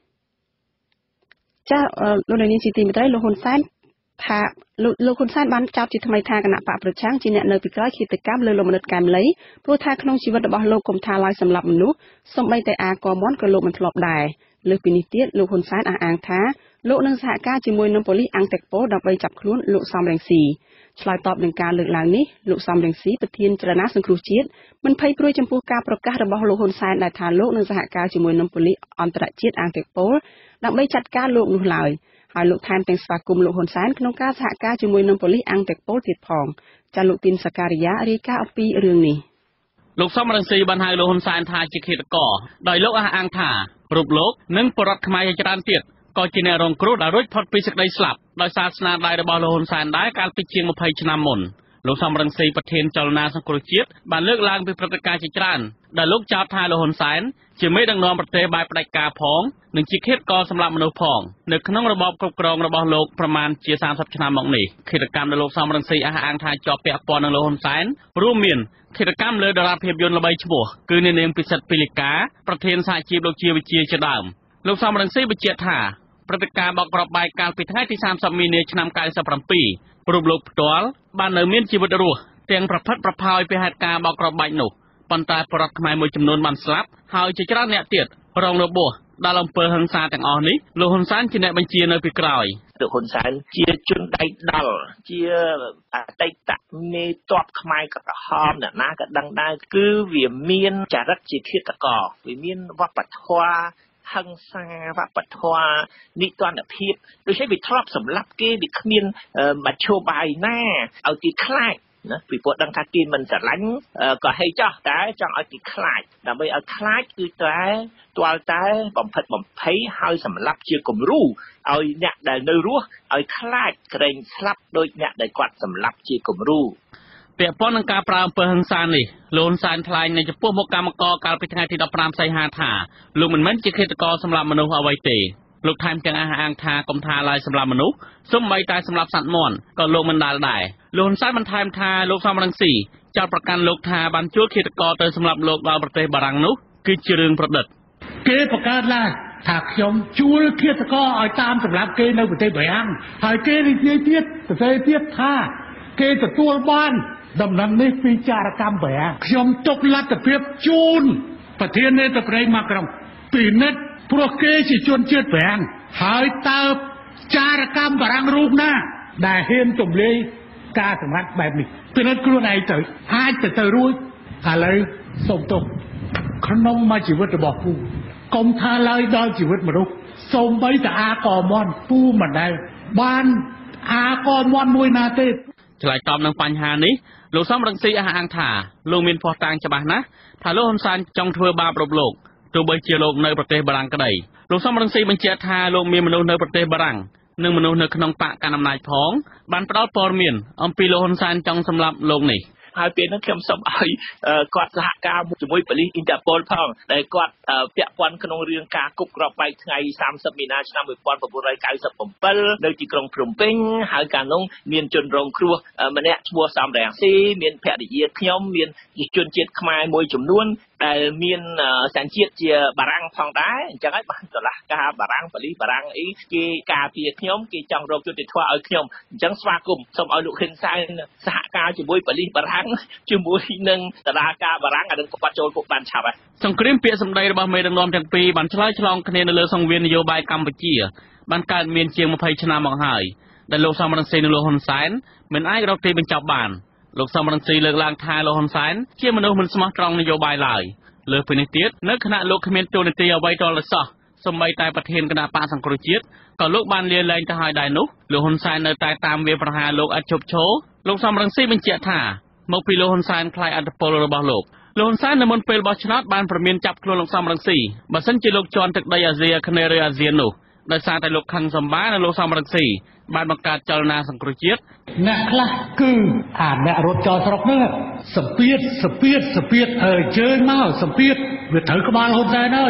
ចាលោកនាយកទីមេត្រីលោកហ៊ុនសែនថាលោកហ៊ុនសែនបានចោទជាថ្មីថាគណៈបកប្រឆាំងជាអ្នកនៅពីក្រោយឃាតកម្មលើលោកបណ្ឌិតកែមលីព្រោះថាក្នុងជីវិតរបស់លោកកុំថាឡើយសម្រាប់មនុស្សសូម្បីតែអាកមន់ក៏លោកមិនធ្លាប់ដែរលើសពីនេះទៀតលោកហ៊ុនសែនអះអាងថាលោកនឹងសហការជាមួយនឹងប៉ូលីសអង្គតិកប៉ូដើម្បីចាប់ខ្លួនលោកសំរងស៊ីឆ្លើយតបនឹងការលើកឡើងនេះលោកសំរងស៊ីប្រធានចលនាសង្គ្រោះជាតិមិនភ័យព្រួយចំពោះការប្រកាសរបស់លោកហ៊ុនសែនដែលថាលោកនឹងសហការជាមួយនឹងប៉ូលីសអន្តរជាតិអង្គតិកប៉ូដើម្បីចាត់ការលោកនោះឡើយហើយលោកថែមទាំងស្វាគមន៍លោកហ៊ុនសែនក្នុងការសហការជាមួយនឹងប៉ូលីសអង្គតិកប៉ូទៀតផងចាលោកទីនសការីយ៉ារាយការណ៍អំពីរឿងនេះលោកសំរងស៊ីបានហៅលោកហ៊ុនសែនថាជាឃាតករដោយលោកអះអាងថារូបលោកនិងបរិវត្តខ្មែរជាច្រើនទៀតក៏ជាអ្នករងគ្រោះដែលរួចផុតពីសេចក្តីស្លាប់ដោយសារស្នាដៃរបស់លោកហ៊ុនសែនដែរកាលពីជាងម្ភៃឆ្នាំមុនលោកសំរងស៊ីប្រធានចលនាសង្គ្រោះជាតិបានលើកឡើងពីព្រឹត្តិការណ៍ជាច្រើនដែលលោកចោទថាលោកហ៊ុនសែនជាមេដឹកនាំប្រទេសបែបផ្ដាច់ការផងនិងជាឃាតករសម្រាប់មនុស្សផងនៅក្នុងរបបគ្រប់គ្រងរបស់លោកប្រមាណជាសាមសិបឆ្នាំមកនេះឃាតកម្មដែលលោកសំរងស៊ីអះអាងថាជាប់ពាក់ព័ន្ធនឹងលោកហ៊ុនសែនរួមមានឃាតកម្មលើតារាភាពយន្តល្បីឈ្មោះគឺនាងពិសិដ្ឋពីលីកាប្រធានសហជីពលោកជាវិជាជាដើមលោកសំរងស៊ីបញ្ជាក់ថាព្រឹត្តិការណ៍បោកគ្រាប់បែកកាលពីថ្ងៃទីសាមសិបមីនាឆ្នាំ៩សិបប្រាំពីររូបលោកផ្ទាល់បាននៅមានជីវិតរស់ទាំងប្រផិតប្រផោយពីហេតុការណ៍បោកគ្រាប់បែកនោះប៉ុន្តែបរិវត្តខ្មែរមួយចំនួនបានស្លាប់ហើយជាច្រើនអ្នកទៀតរងរបួសដល់អំពើហិង្សាទាំងអស់នេះលោកហ៊ុនសែនជាអ្នកបញ្ជានៅពីក្រោយលោកហ៊ុនសែនជាជនដៃដល់ជាអតីតមេទ័ពខ្មែរក្រហមអ្នកណាក៏ដឹងដែរគឺវាមានចរិតជាឃាតករវាមានវប្បធម៌ហិង្សាវប្បធម៌នីតិរដ្ឋភាពដូច្នេះវាធ្លាប់សម្លាប់គេវាគ្មានមធ្យោបាយណាឲ្យគេខ្លាចណាពីព្រោះដឹងថាគេមិនស្រឡាញ់ក៏ហីចោះតែចង់ឲ្យគេខ្លាចដើម្បីឲ្យខ្លាចគឺតែទាល់តែបំផិតបំភ័យហើយសម្លាប់ជាគំរូឲ្យអ្នកដែលនៅរស់ឲ្យខ្លាចក្រែងស្លាប់ដោយអ្នកដែលគាត់សម្លាប់ជាគំរូពាក់ព័ន្ធនឹងការប្រើអំពើហិង្សានេះលោកហ៊ុនសែនថ្លែងនៅចំពោះមុខកម្មករកាលពីថ្ងៃទីដប់ប្រាំសីហាថាលោកមិនមែនជាឃាតករសម្លាប់មនុស្សអ្វីទេលោកថែមទាំងអះអាងថាកុំថាឡើយសម្លាប់មនុស្សសូម្បីតែសម្លាប់សត្វមាន់ក៏លោកមិនដាល់ដែរលោកហ៊ុនសែនបន្ថែមថាលោកសំរងស៊ីចោទប្រកាន់លោកថាបានជួលឃាតករទៅសម្លាប់លោកដល់ប្រទេសបារាំងនោះគឺជារឿងប្រឌិតគេបង្កើតឡើងថាខ្ញុំជួលឃាតករឲ្យតាមសម្លាប់គេនៅប្រទេសបារាំងហើយគេនិយាយទៀតសរសេរទៀតថាគេទទួលបានដំណឹងនេះពីចារកម្មបារាំងខ្ញុំទុកលទ្ធភាពជូនប្រធាននាយកប្រេងម៉ាក្រុងពិនិត្យព្រោះគេជាជនជាតិបារាំងហើយតើចារកម្មបារាំងរូបណាដែលហ៊ានទម្លាយការសម្ងាត់បែបនេះពិនិត្យខ្លួនឯងទៅអាចទៅទៅរួចឥឡូវសូមទោសក្នុងមួយជីវិតរបស់ពូកុំថាឡើយដល់ជីវិតមនុស្សសូម្បីតែអាកមន់ពូមិនដែលបានអាកមន់មួយណាទេឆ្លើយតបនឹងបញ្ហានេះលោកសំរងស៊ីអះអាងថាលោកមានភ័ស្តុតាងច្បាស់ណាស់ថាលោកហ៊ុនសែនចង់ធ្វើបាបរំលោកទោះបីជាលោកនៅប្រទេសបារាំងក្តីលោកសំរងស៊ីបញ្ជាក់ថាលោកមានមនុស្សនៅប្រទេសបារាំងនិងមនុស្សនៅក្នុងបកកណ្ដាលអំណាចផងបានផ្ដល់ព័ត៌មានអំពីលោកហ៊ុនសែនចង់សម្លាប់លោកនេះហើយពេលហ្នឹងខ្ញុំសូមឲ្យគាត់សហការជាមួយប៉ូលីសអ៊ីនតាប៉ូលផងដែលគាត់ពាក់ព័ន្ធក្នុងរឿងការគប់គ្រាប់បែកថ្ងៃសាមសិបមីនាឆ្នាំ១៩៩៧នៅទីក្រុងភ្នំពេញហើយកាលនោះមានជនរងគ្រោះម្នាក់ឈ្មោះសំរងស៊ីមានភរិយាខ្ញុំមានជនជាតិខ្មែរមួយចំនួនដែលមានសញ្ជាតិជាបារាំងផងដែរអញ្ចឹងហើយបានតឡាការបារាំងប៉ូលីសបារាំងអីគេការពារខ្ញុំគេចង់រកយុត្តិធម៌ឲ្យខ្ញុំអញ្ចឹងស្វាគមន៍សូមឲ្យលោកហ៊ុនសែនសហការជាមួយប៉ូលីសបារាំងជាមួយនឹងតឡាការបារាំងអានឹងគាត់ចូលគុកបានឆាប់ហើយសង្គ្រាមពាក្យសម្ដីរបស់មេដឹកនាំទាំងពីរបានឆ្លើយឆ្លងគ្នានៅលើសង្វៀននយោបាយកម្ពុជាបានកើតមានជាងម្ភៃឆ្នាំមកហើយដែលលោកសំរងស៊ីនិងលោកហ៊ុនសែនមិនអាចរកទីបញ្ចប់បានលោកសំរងស៊ីលើកឡើងថាលោកហ៊ុនសែនជាមនុស្សមិនស្មោះត្រង់នយោបាយឡើយលើពីនេះទៀតនៅខណៈលោកគ្មានទូនាទីអ្វីដល់សោះសូម្បីតែប្រធានគណៈបកសង្គ្រោះជាតិក៏លោកបានលាលែងទៅហើយដែរនោះលោកហ៊ុនសែននៅតែតាមវាប្រហារលោកឥតឈប់ឈរលោកសំរងស៊ីបញ្ជាក់ថាមកពីលោកហ៊ុនសែនខ្លាចអធិបុលរបស់លោកលោកហ៊ុនសែននៅមុនពេលបោះឆ្នោតបានប្រមានចាប់ខ្លួនលោកសំរងស៊ីបើសិនជាលោកជន់ទឹកដីអាស៊ីអាគ្នេយ៍ឬអាស៊ាននោះដោយសារតែលោកខឹងសម្បានិងលោកសំរងស៊ីបានបង្កើតចលនាសង្គ្រោះជាតិអ្នកខ្លះគឺអាអ្នករត់ចោលស្រុកហ្នឹងសម្ពាធសម្ពាធសម្ពាធអើជើញមកសម្ពាធវាត្រូវក្បាលហ៊ុនសែនហើយ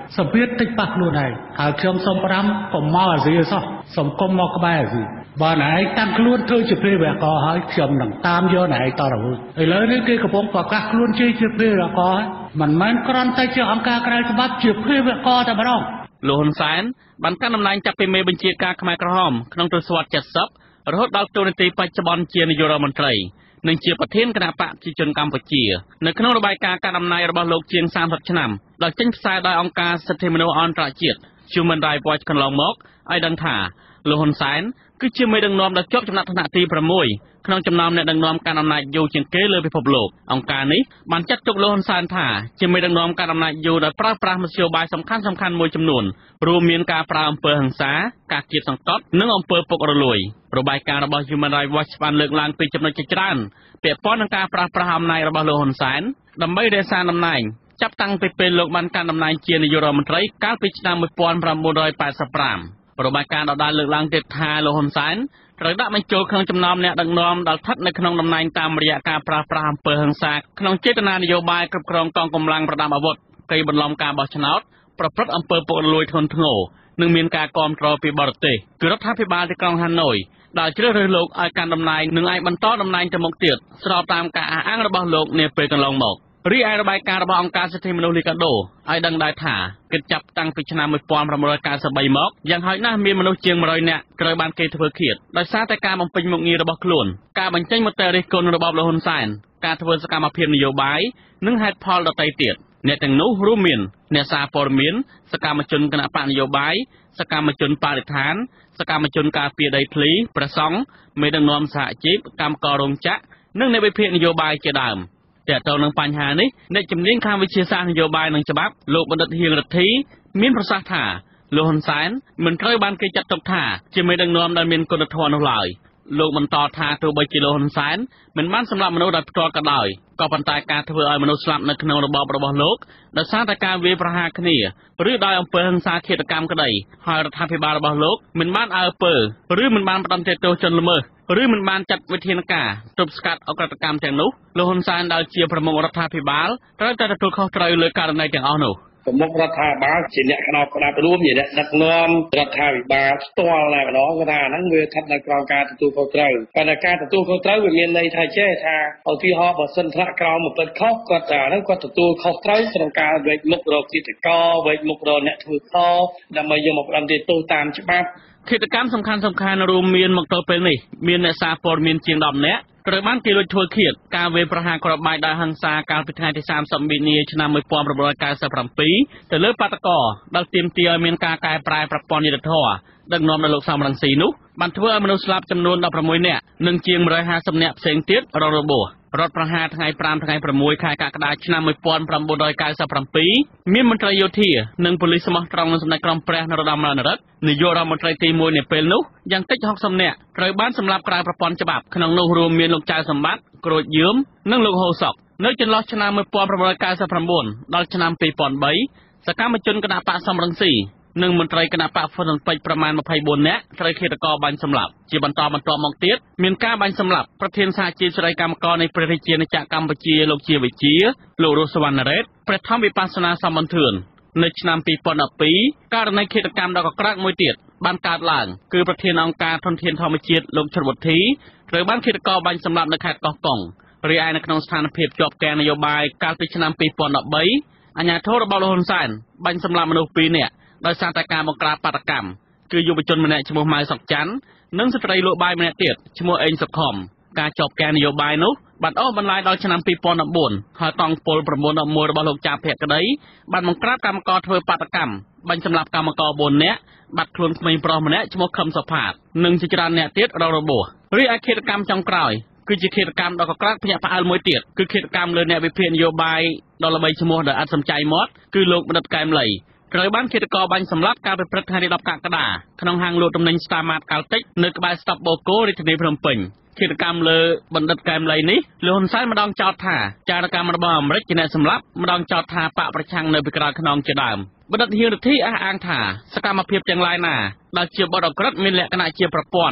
សម្ពាធតិចប៉ះខ្លួនឯងហើយខ្ញុំសូមប្រាំកុំមកអាស៊ីសោះសូមកុំមកក្បែរអាស៊ីបើណែឯងតាំងខ្លួនធ្វើជាព្រាវកហើយខ្ញុំនឹងតាមយកណែឯងតរហូតឥឡូវនេះគេកំពុងប្រកាសខ្លួនជាជាព្រាវកហើយមិនមែនគ្រាន់តែជាអង្គការក្រៅច្បាប់ជាព្រាវកតែម្ដងលោកហ៊ុនសែនបានកាន់តំណែងចាប់ពីមេបញ្ជាការខ្មែរក្រហមក្នុងទសវត្សរ៍ เจ็ดสิบ រហូតដល់តួនាទីបច្ចុប្បន្នជានាយករដ្ឋមន្ត្រីនិងជាប្រធានគណៈបកប្រជាជនកម្ពុជានៅក្នុងរបាយការណ៍ការដំណើររបស់លោកជាងសាមសិបឆ្នាំដែលចេញផ្សាយដោយអង្គការសិទ្ធិមនុស្សអន្តរជាតិ Human Rights Watch កន្លងមកឲ្យដឹងថាលោកហ៊ុនសែនគឺជាមេដឹកនាំដ៏ជាប់ចំណាត់ថ្នាក់ទីប្រាំមួយក្នុងចំណោមអ្នកដឹកនាំកាន់អំណាចយូរជាងគេលើពិភពលោកអង្គការនេះបានចាត់ទុកលោកហ៊ុនសែនថាជាមេដឹកនាំកាន់អំណាចយូរដែលប្រើប្រាស់មធ្យោបាយសំខាន់ៗមួយចំនួនរួមមានការប្រើអំពើហិង្សាការគៀបសង្កត់និងអំពើពុករលួយរបាយការណ៍របស់ Human Rights Watch បានលើកឡើងពីចំណុចជាច្រើនពាក់ព័ន្ធនឹងការប្រើប្រាស់អំណាចរបស់លោកហ៊ុនសែនដើម្បីរក្សាតំណែងចាប់តាំងពីពេលលោកបានកាន់តំណែងជានាយករដ្ឋមន្ត្រីកាលពីឆ្នាំmột nghìn chín trăm tám mươi lămរបាយការណ៍ដដែលលើកឡើងទៀតថាលោកហ៊ុនសែនត្រូវដាក់បញ្ចូលក្នុងចំណោមអ្នកដឹកនាំដែលស្ថិតនៅក្នុងតំណែងតាមរយៈការប្រើប្រាស់អំពើហិង្សាក្នុងចេតនានយោបាយគ្រប់គ្រងកងកម្លាំងប្រដាប់អាវុធកេរបន្លំការបោះឆ្នោតប្រព្រឹត្តអំពើពុករលួយធ្ងន់ធ្ងរនិងមានការគាំទ្រពីបរទេសគឺរដ្ឋាភិបាលទីក្រុងហាណូយដែលជ្រើសរើសលោកឲ្យកាន់តំណែងនិងអាចបន្តតំណែងទៅមុខទៀតស្របតាមការអះអាងរបស់លោកនាពេលកន្លងមករីឯរបាយការណ៍របស់អង្គការសិទ្ធិមនុស្សលីកាដូឲ្យដឹងដែរថាគិតចាប់តាំងពីឆ្នាំmột nghìn chín trăm chín mươi baមកយ៉ាងហោចណាស់មានមនុស្សជាងmột trămនាក់ត្រូវបានគេធ្វើឃាតដោយសារតែការបំពេញមុខងាររបស់ខ្លួនការបញ្ចេញមតិរិះគន់របស់លោកហ៊ុនសែនការធ្វើសកម្មភាពនយោបាយនិងហេតុផលដទៃទៀតអ្នកទាំងនោះរួមមានអ្នកសារព័ត៌មានសកម្មជនគណបកនយោបាយសកម្មជនបរិស្ថានសកម្មជនការពារដីធ្លីព្រះសង្ឃមេដឹកនាំសហជីពកម្មកររោងចក្រនិងអ្នកវិភាគនយោបាយជាដើមតែទៅនឹងបញ្ហានេះអ្នកជំនាញខាងវិទ្យាសាស្ត្រនយោបាយនិងច្បាប់លោកបណ្ឌិតហៀងរដ្ឋីមានប្រសាសន៍ថាលោកហ៊ុនសែនមិនត្រូវបានគេចាត់ទុកថាជាមេដឹកនាំដែលមានគុណធម៌នោះឡើយលោកបន្តថាទោះបីជាលោកហ៊ុនសែនមិនបានសម្លាប់មនុស្សដោយផ្ទាល់ក៏ដោយក៏ប៉ុន្តែការធ្វើឲ្យមនុស្សស្លាប់នៅក្នុងរបបរបស់លោកដោយសារតែការវាយប្រហារគ្នាឬដោយអំពើហិង្សាឃាតកម្មក្តីហើយរដ្ឋាភិបាលរបស់លោកមិនបានអើពើឬមិនបានផ្ដន្ទាទោសជនល្មើសឬមិនបានចាត់វិធានការទប់ស្កាត់អក្រិតកម្មទាំងនោះលោកហ៊ុនសែនដែលជាប្រមុខរដ្ឋាភិបាលត្រូវតែទទួលខុសត្រូវលើករណីទាំងអស់នោះប្រមុខរដ្ឋាភិបាលជាអ្នកខ្នងផ្ដាប់រួមជាអ្នកដឹកនាំរដ្ឋាភិបាលផ្ទាល់តែម្ដងគាត់ថាហ្នឹងវាស្ថិតនៅក្រោមការទទួលខុសត្រូវប៉ុន្តែការទទួលខុសត្រូវវាមានន័យថាចេះថាឧទាហរណ៍បើសិនថ្នាក់ក្រោមមកពិតខុសគាត់ថាហ្នឹងគាត់ទទួលខុសត្រូវក្នុងការវេកមុខរកគិតកោវេកមុខរកអ្នកធ្វើខុសដើម្បីយកមកផ្ដន្ទាទោសតាមច្បាប់គិតកម្មសំខាន់សំខាន់រួមមានមកទល់ពេលនេះមានអ្នកសារព័ត៌មានជាងដប់នាក់ត្រូវបានគេលួចធ្វើឃាតការវាយប្រហារគ្រាប់បែកដោយហិង្សាកាលពីថ្ងៃទីសាមសិបមីនាឆ្នាំmột nghìn chín trăm chín mươi bảyទៅលើបាតកោដែលទាមទារឲ្យមានការកែប្រែប្រព័ន្ធយុត្តិធម៌ដឹកនាំដោយលោកសំរងស៊ីនោះបានធ្វើឲ្យមនុស្សស្លាប់ចំនួនដប់ប្រាំមួយនាក់និងជាងmột trăm hai mươiនាក់ផ្សេងទៀតរងរបួសរដ្ឋប្រហារថ្ងៃប្រាំថ្ងៃប្រាំខែកក្កដាឆ្នាំmột nghìn chín trăm chín mươi bảyមានមន្ត្រីយោធានិងប៉ូលីសស្មោះត្រង់នឹងសម្ដេចក្រមព្រះនរោត្តមរណរដ្ឋនាយករដ្ឋមន្ត្រីទីមួយនៃពេលនោះយ៉ាងតិចហុកសិបនាក់ត្រូវបានសម្លាប់ក្រៅប្រព័ន្ធច្បាប់ក្នុងនោះរួមមានលោកចៅសម្បត្តិក្រូចយឿមនិងលោកហូសុកនៅចន្លោះឆ្នាំmột nghìn chín trăm chín mươi chínដល់ឆ្នាំពីរពាន់បីសកម្មជនគណបកសំរងស៊ីនិងមន្ត្រីគណៈបកហ្វុនពេជ្រប្រមាណម្ភៃបួននាក់ត្រូវឃាតករបាញ់សម្លាប់ជាបន្តបន្ទាប់មកទៀតមានការបាញ់សម្លាប់ប្រធានសហជីពសេរីកម្មករនៃព្រះរាជាណាចក្រកម្ពុជាលោកជាវិជាលោករស់សវណ្ណរ៉េតព្រះធម្មវិបស្សនាសមន្ទឿននៅឆ្នាំពីរពាន់ដប់ពីរករណីឃាតកម្មដ៏កក្រើកមួយទៀតបានកើតឡើងគឺប្រធានអង្គការធនធានធម្មជាតិលោកឈុតវុធីត្រូវបានឃាតករបាញ់សម្លាប់នៅខេត្តកោះកុងរីឯនៅក្នុងស្ថានភាពជាប់គាំងនយោបាយកាលពីឆ្នាំពីរពាន់ដប់បីអាជ្ញាធររបស់លោកហ៊ុនសែនបាញ់សម្លាប់មនុស្សពីរនាក់ដោយសារតែការបង្ក្រាបបាតកម្មគឺយុវជនម្នាក់ឈ្មោះម៉ៅសុកច័ន្ទនិងស្ត្រីលក់បាយម្នាក់ទៀតឈ្មោះអេងសុខុមការជាប់គាំងនយោបាយនោះបានអូសបន្លាយដល់ឆ្នាំពីរពាន់ដប់បួនហើយតង់ពល៩១១របស់លោកចាភក្តីបានបង្ក្រាបកម្មករធ្វើបាតកម្មបាញ់សម្លាប់កម្មករបួននាក់បាត់ខ្លួនក្មេងប្រុសម្នាក់ឈ្មោះខឹមសុផាតនិងជាច្រើនអ្នកទៀតរងរបួសរីឯឃាតកម្មចុងក្រោយគឺជាឃាតកម្មដ៏កក្រើកភ្ញាក់ផ្អើលមួយទៀតគឺឃាតកម្មលើអ្នកវិភាគនយោបាយដ៏ល្បីឈ្មោះដែលឥតសំចៃមាត់គឺលោកបណ្ឌិតកែមលីត្រូវបានឃាតករបាញ់សម្លាប់កាលពីព្រឹកថ្ងៃទីដប់កក្កដាក្នុងហាងលក់ទំនិញ Star Mart កាល់តិចនៅក្បែរស្តុបបូកូរាជធានីភ្នំពេញឃាតកម្មលើបណ្ឌិតកែមលីនេះលោកហ៊ុនសែនម្ដងចោទថាចារកម្មរបស់អាមេរិកជាអ្នកសម្លាប់ម្ដងចោទថាបកប្រឆាំងនៅពីក្រោយខ្នងជាដើមបណ្ឌិតហៀងរដ្ឋីអះអាងថាសកម្មភាពទាំងឡាយណាដែលជាបទអក្រិតមានលក្ខណៈជាប្រព័ន្ធ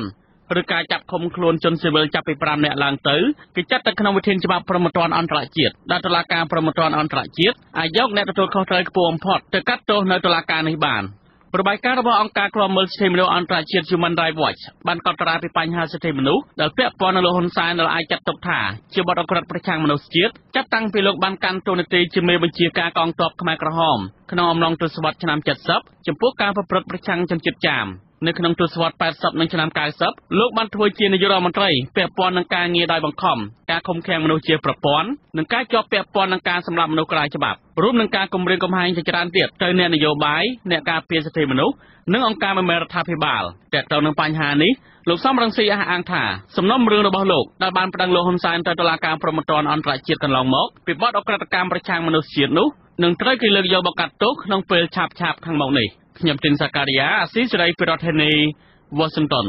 ឬការចាប់ឃុំខ្លួនជនស៊ីវិលចាប់ពីប្រាំនាក់ឡើងទៅគេចាត់ទៅក្នុងវិធានច្បាប់ព្រហ្មទណ្ឌអន្តរជាតិដែលតុលាការព្រហ្មទណ្ឌអន្តរជាតិអាចយកអ្នកទទួលខុសត្រូវខ្ពស់បំផុតទៅកាត់ទោសនៅតុលាការនេះបានរបាយការណ៍របស់អង្គការឃ្លាំមើលសិទ្ធិមនុស្សអន្តរជាតិ Human Rights Watch បានកត់ត្រាពីបញ្ហាសិទ្ធិមនុស្សដែលពាក់ព័ន្ធនឹងលោកហ៊ុនសែនដែលអាចចាត់ទុកថាជាបទអក្រិតប្រឆាំងមនុស្សជាតិចាប់តាំងពីលោកបានកាន់តួនាទីជាមេបញ្ជាការកងទ័ពខ្មែរក្រហមក្នុងអំឡុងទសវត្សរ៍ឆ្នាំเจ็ดสิบចំពោះការប្រព្រឹត្តប្រឆាំងជនជាតិចាមនៅក្នុងទសវត្សរ៍แปดสิบនិងឆ្នាំเก้าสิบលោកបានធ្វើជានាយករដ្ឋមន្ត្រីពាក់ព័ន្ធនឹងការងារដោយបង្ខំការឃុំឃាំងមនុស្សជាប្រព័ន្ធនិងការជាប់ពាក់ព័ន្ធនឹងការសម្លាប់មនុស្សក្រៅច្បាប់រួមនឹងការគំរាមកំហែងជាច្រើនទៀតទៅអ្នកនយោបាយអ្នកការពារសិទ្ធិមនុស្សនិងអង្គការមិនមែនរដ្ឋាភិបាលតែទៅនឹងបញ្ហានេះលោកសំរងស៊ីអះអាងថាសំណុំរឿងរបស់លោកដែលបានប្តឹងលោកហ៊ុនសែនទៅតុលាការព្រហ្មទណ្ឌអន្តរជាតិកន្លងមកពីបទអក្រិតកម្មប្រឆាំងមនុស្សជាតិនោះនឹងត្រូវគេលើកយកមកកាត់ទោសក្នុងពេលឆាប់ៗខាងមុខនេះខ្ញុំទីនសាការីយ៉ាអាស៊ីសេរីពីរដ្ឋធានី Washington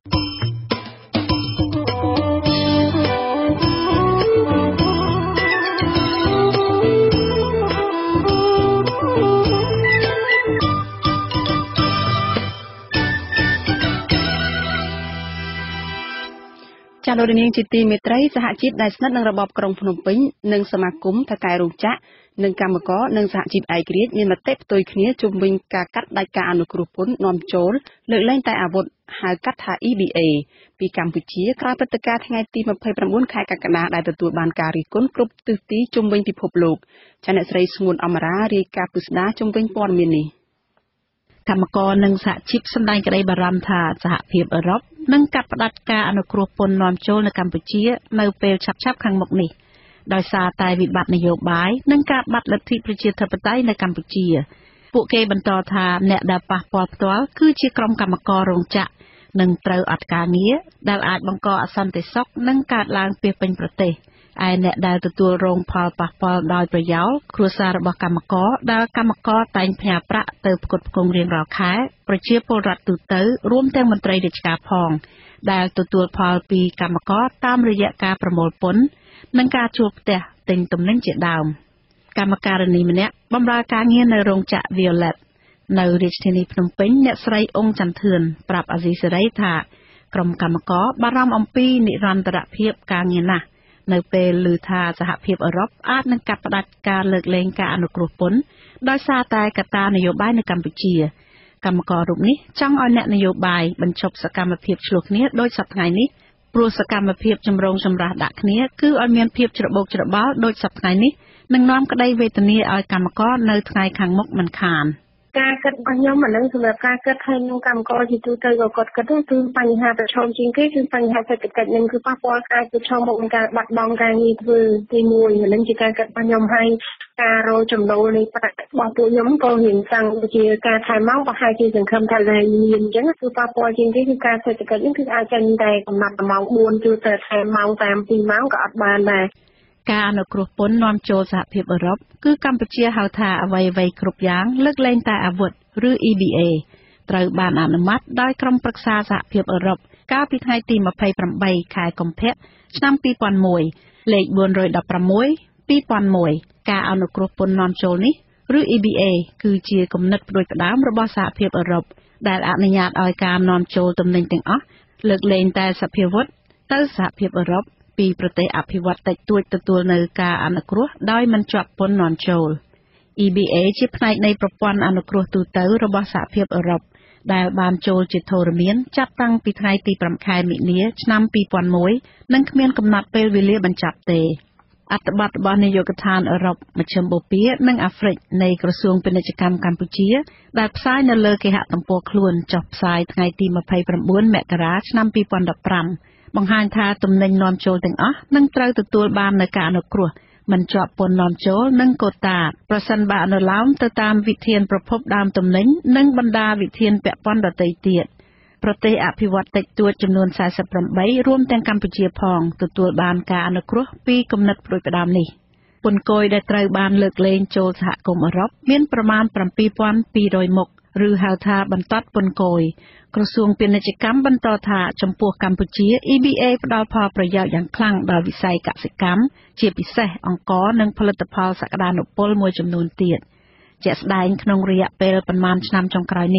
ចាលោកនាងជាទីមេត្រីសហជីពដែលស្និទ្ធនឹងរបបក្រុងភ្នំពេញនិងសមាគមថៅកែរោងចក្រនិងកម្មករនិងសហជីពឯករាជ្យមានមតិផ្ទុយគ្នាជុំវិញការកាត់ផ្តាច់ការអនុគ្រោះពន្ធនាំចូលលើកលែងតែអាវុធហៅកាត់ថា E B A ពីកម្ពុជាក្រោយព្រឹត្តិការណ៍ថ្ងៃទីยี่สิบเก้าខែកក្កដាដែលទទួលបានការរិះគន់គ្រប់ទិសទីជុំវិញពិភពលោកចាអ្នកស្រីស្ងួនអមរារាយការណ៍ពិស្ដារជុំវិញព័ត៌មាននេះកម្មករនិងសហជីពសម្ដែងក្តីបារម្ភថាសហភាពអឺរ៉ុបនឹងកាត់ផ្តាច់ការអនុគ្រោះពន្ធនាំចូលនៅកម្ពុជានៅពេលឆាប់ៗខាងមុខនេះដោយសារតែវិបត្តិនយោបាយនិងការបាត់លទ្ធិប្រជាធិបតេយ្យនៅកម្ពុជាពួកគេបន្តថាអ្នកដែលប៉ះពាល់ផ្ទាល់គឺជាក្រុមកម្មកររោងចក្រនិងត្រូវអត់ការងារដែលអាចបង្កអសន្តិសុខនិងកើតឡើងពាសពេញប្រទេសឯអ្នកដែលទទួលរងផលប៉ះពាល់ដោយប្រយោលគ្រួសាររបស់កម្មករដែលកម្មករតែងផ្ញើប្រាក់ទៅផ្គត់ផ្គង់រៀងរាល់ខែប្រជាពលរដ្ឋទូទៅរួមទាំងមន្ត្រីរាជការផងដែលទទួលផលពីកម្មករតាមរយៈការប្រមូលពន្ធនិងការជួលផ្ទះទិញទំនិញជាដើមកម្មការិនីម្នាក់បម្រើការងារនៅរោងចក្រ Violet នៅរាជធានីភ្នំពេញអ្នកស្រីអ៊ុងចន្ទធឿនប្រាប់អាស៊ីសេរីថាក្រុមកម្មករបារម្ភអំពីនិរន្តរភាពការងារណាស់នៅពេលឮថាសហភាពអឺរ៉ុបអាចនឹងកាត់ផ្តាច់ការលើកលែងការអនុគ្រោះពន្ធដោយសារតែកត្តានយោបាយនៅកម្ពុជាកម្មកររូបនេះចង់ឲ្យអ្នកនយោបាយបញ្ឈប់សកម្មភាពឆ្លោះគ្នាដោយសប្តាហ៍នេះព្រោះសកម្មភាពចម្រូងចម្រាសដាក់គ្នាគឺឲ្យមានភាពច្របូកច្របល់ដោយសប្តាហ៍នេះនឹងនាំក្តីវេទនាឲ្យកម្មករនៅថ្ងៃខាងមុខមិនខានការគិតរបស់ខ្ញុំអានឹងសម្រាប់ការគិតឲ្យនឹងកម្មករជាទូទៅក៏គាត់គិតគឺបញ្ហាប្រឈមជាងគេគឺបញ្ហាសេដ្ឋកិច្ចនឹងគឺប៉ះពាល់អាចប្រឈមមុខនឹងការបាត់បង់ការងារធ្វើទីមួយនឹងជាការគិតរបស់ខ្ញុំហើយការរោចំណូលនៃប្រាក់របស់ពួកខ្ញុំក៏រៀងតាំងជាការថែម៉ោងប្រហែលជាសង្ឃឹមថាឡើងមានអញ្ចឹងគឺប៉ះពាល់ជាងគេគឺការសេដ្ឋកិច្ចនេះគឺអាចចេញតែកំណត់ម៉ោងbốnជួទៅថែម៉ោងតាមពីរម៉ោងក៏អត់បានដែរការអនុគ្រោះពន្ធនាំចូលសហភាពអឺរ៉ុបគឺកម្ពុជាហៅថាអ្វីៗគ្រប់យ៉ាងលើកលែងតែអាវុធឬ E B A ត្រូវបានអនុម័តដោយក្រុមប្រឹក្សាសហភាពអឺរ៉ុបកាលពីថ្ងៃទីยี่สิบแปดខែកុម្ភៈឆ្នាំពីរពាន់មួយលេខbốn một sáu ពីរពាន់មួយការអនុគ្រោះពន្ធនាំចូលនេះឬ E B A គឺជាគំនិតផ្ដួចផ្ដើមរបស់សហភាពអឺរ៉ុបដែលអនុញ្ញាតឲ្យការនាំចូលទំនិញទាំងអស់លើកលែងតែសភាវុធទៅសហភាពអឺរ៉ុបពីប្រទេសអភិវឌ្ឍតិចតួចទទួលនៅការអនុគ្រោះដោយមិនជាប់ពន្ធនាំចូល E B A ជាផ្នែកនៃប្រព័ន្ធអនុគ្រោះទូទៅរបស់សហភាពអឺរ៉ុបដែលបានចូលជាធរមានចាប់តាំងពីថ្ងៃទីប្រាំខែមិនិនាឆ្នាំពីរពាន់មួយនិងគ្មានកំណត់ពេលវេលាបញ្ចប់ទេអត្ថបទរបស់នាយកដ្ឋានអឺរ៉ុបមជ្ឈមបូព៌ានិងអាហ្វ្រិកនៃក្រសួងពាណិជ្ជកម្មកម្ពុជាដែលផ្សាយនៅលើគេហទំព័រខ្លួនចុះផ្សាយថ្ងៃទីยี่สิบเก้าមករាឆ្នាំពីរពាន់ដប់ប្រាំបង្ហាញថាទំនិញនាំចូលទាំងអស់នឹងត្រូវទទួលបាននូវការអនុគ្រោះមិនជាប់ពន្ធនាំចូលនិងកូតាប្រសិនបើអនុលោមទៅតាមវិធានប្រភពដើមទំនិញនិងបណ្ដាវិធានពាក់ព័ន្ធដទៃទៀតប្រទេសអភិវឌ្ឍតិចតួចចំនួនสี่สิบแปดរួមទាំងកម្ពុជាផងទទួលបានការអនុគ្រោះពីគំនិតផ្ដួចផ្ដើមនេះពន្ធគយដែលត្រូវបានលើកលែងចូលសហគមន៍អឺរ៉ុបមានប្រមាណseven thousand two hundredមុខឬហៅថាបន្តពន្ធគយក្រសួងពាណិជ្ជកម្មបន្តថាចំពោះកម្ពុជា E B A ផ្ដល់ផលប្រយោជន៍យ៉ាងខ្លាំងដល់វិស័យកសិកម្មជាពិសេសអង្ករនិងផលិតផលសក្តានុពលមួយចំនួនទៀតជាក់ស្ដែងក្នុងរយៈពេលប្រមាណឆ្នាំចុងក្រោយនេះ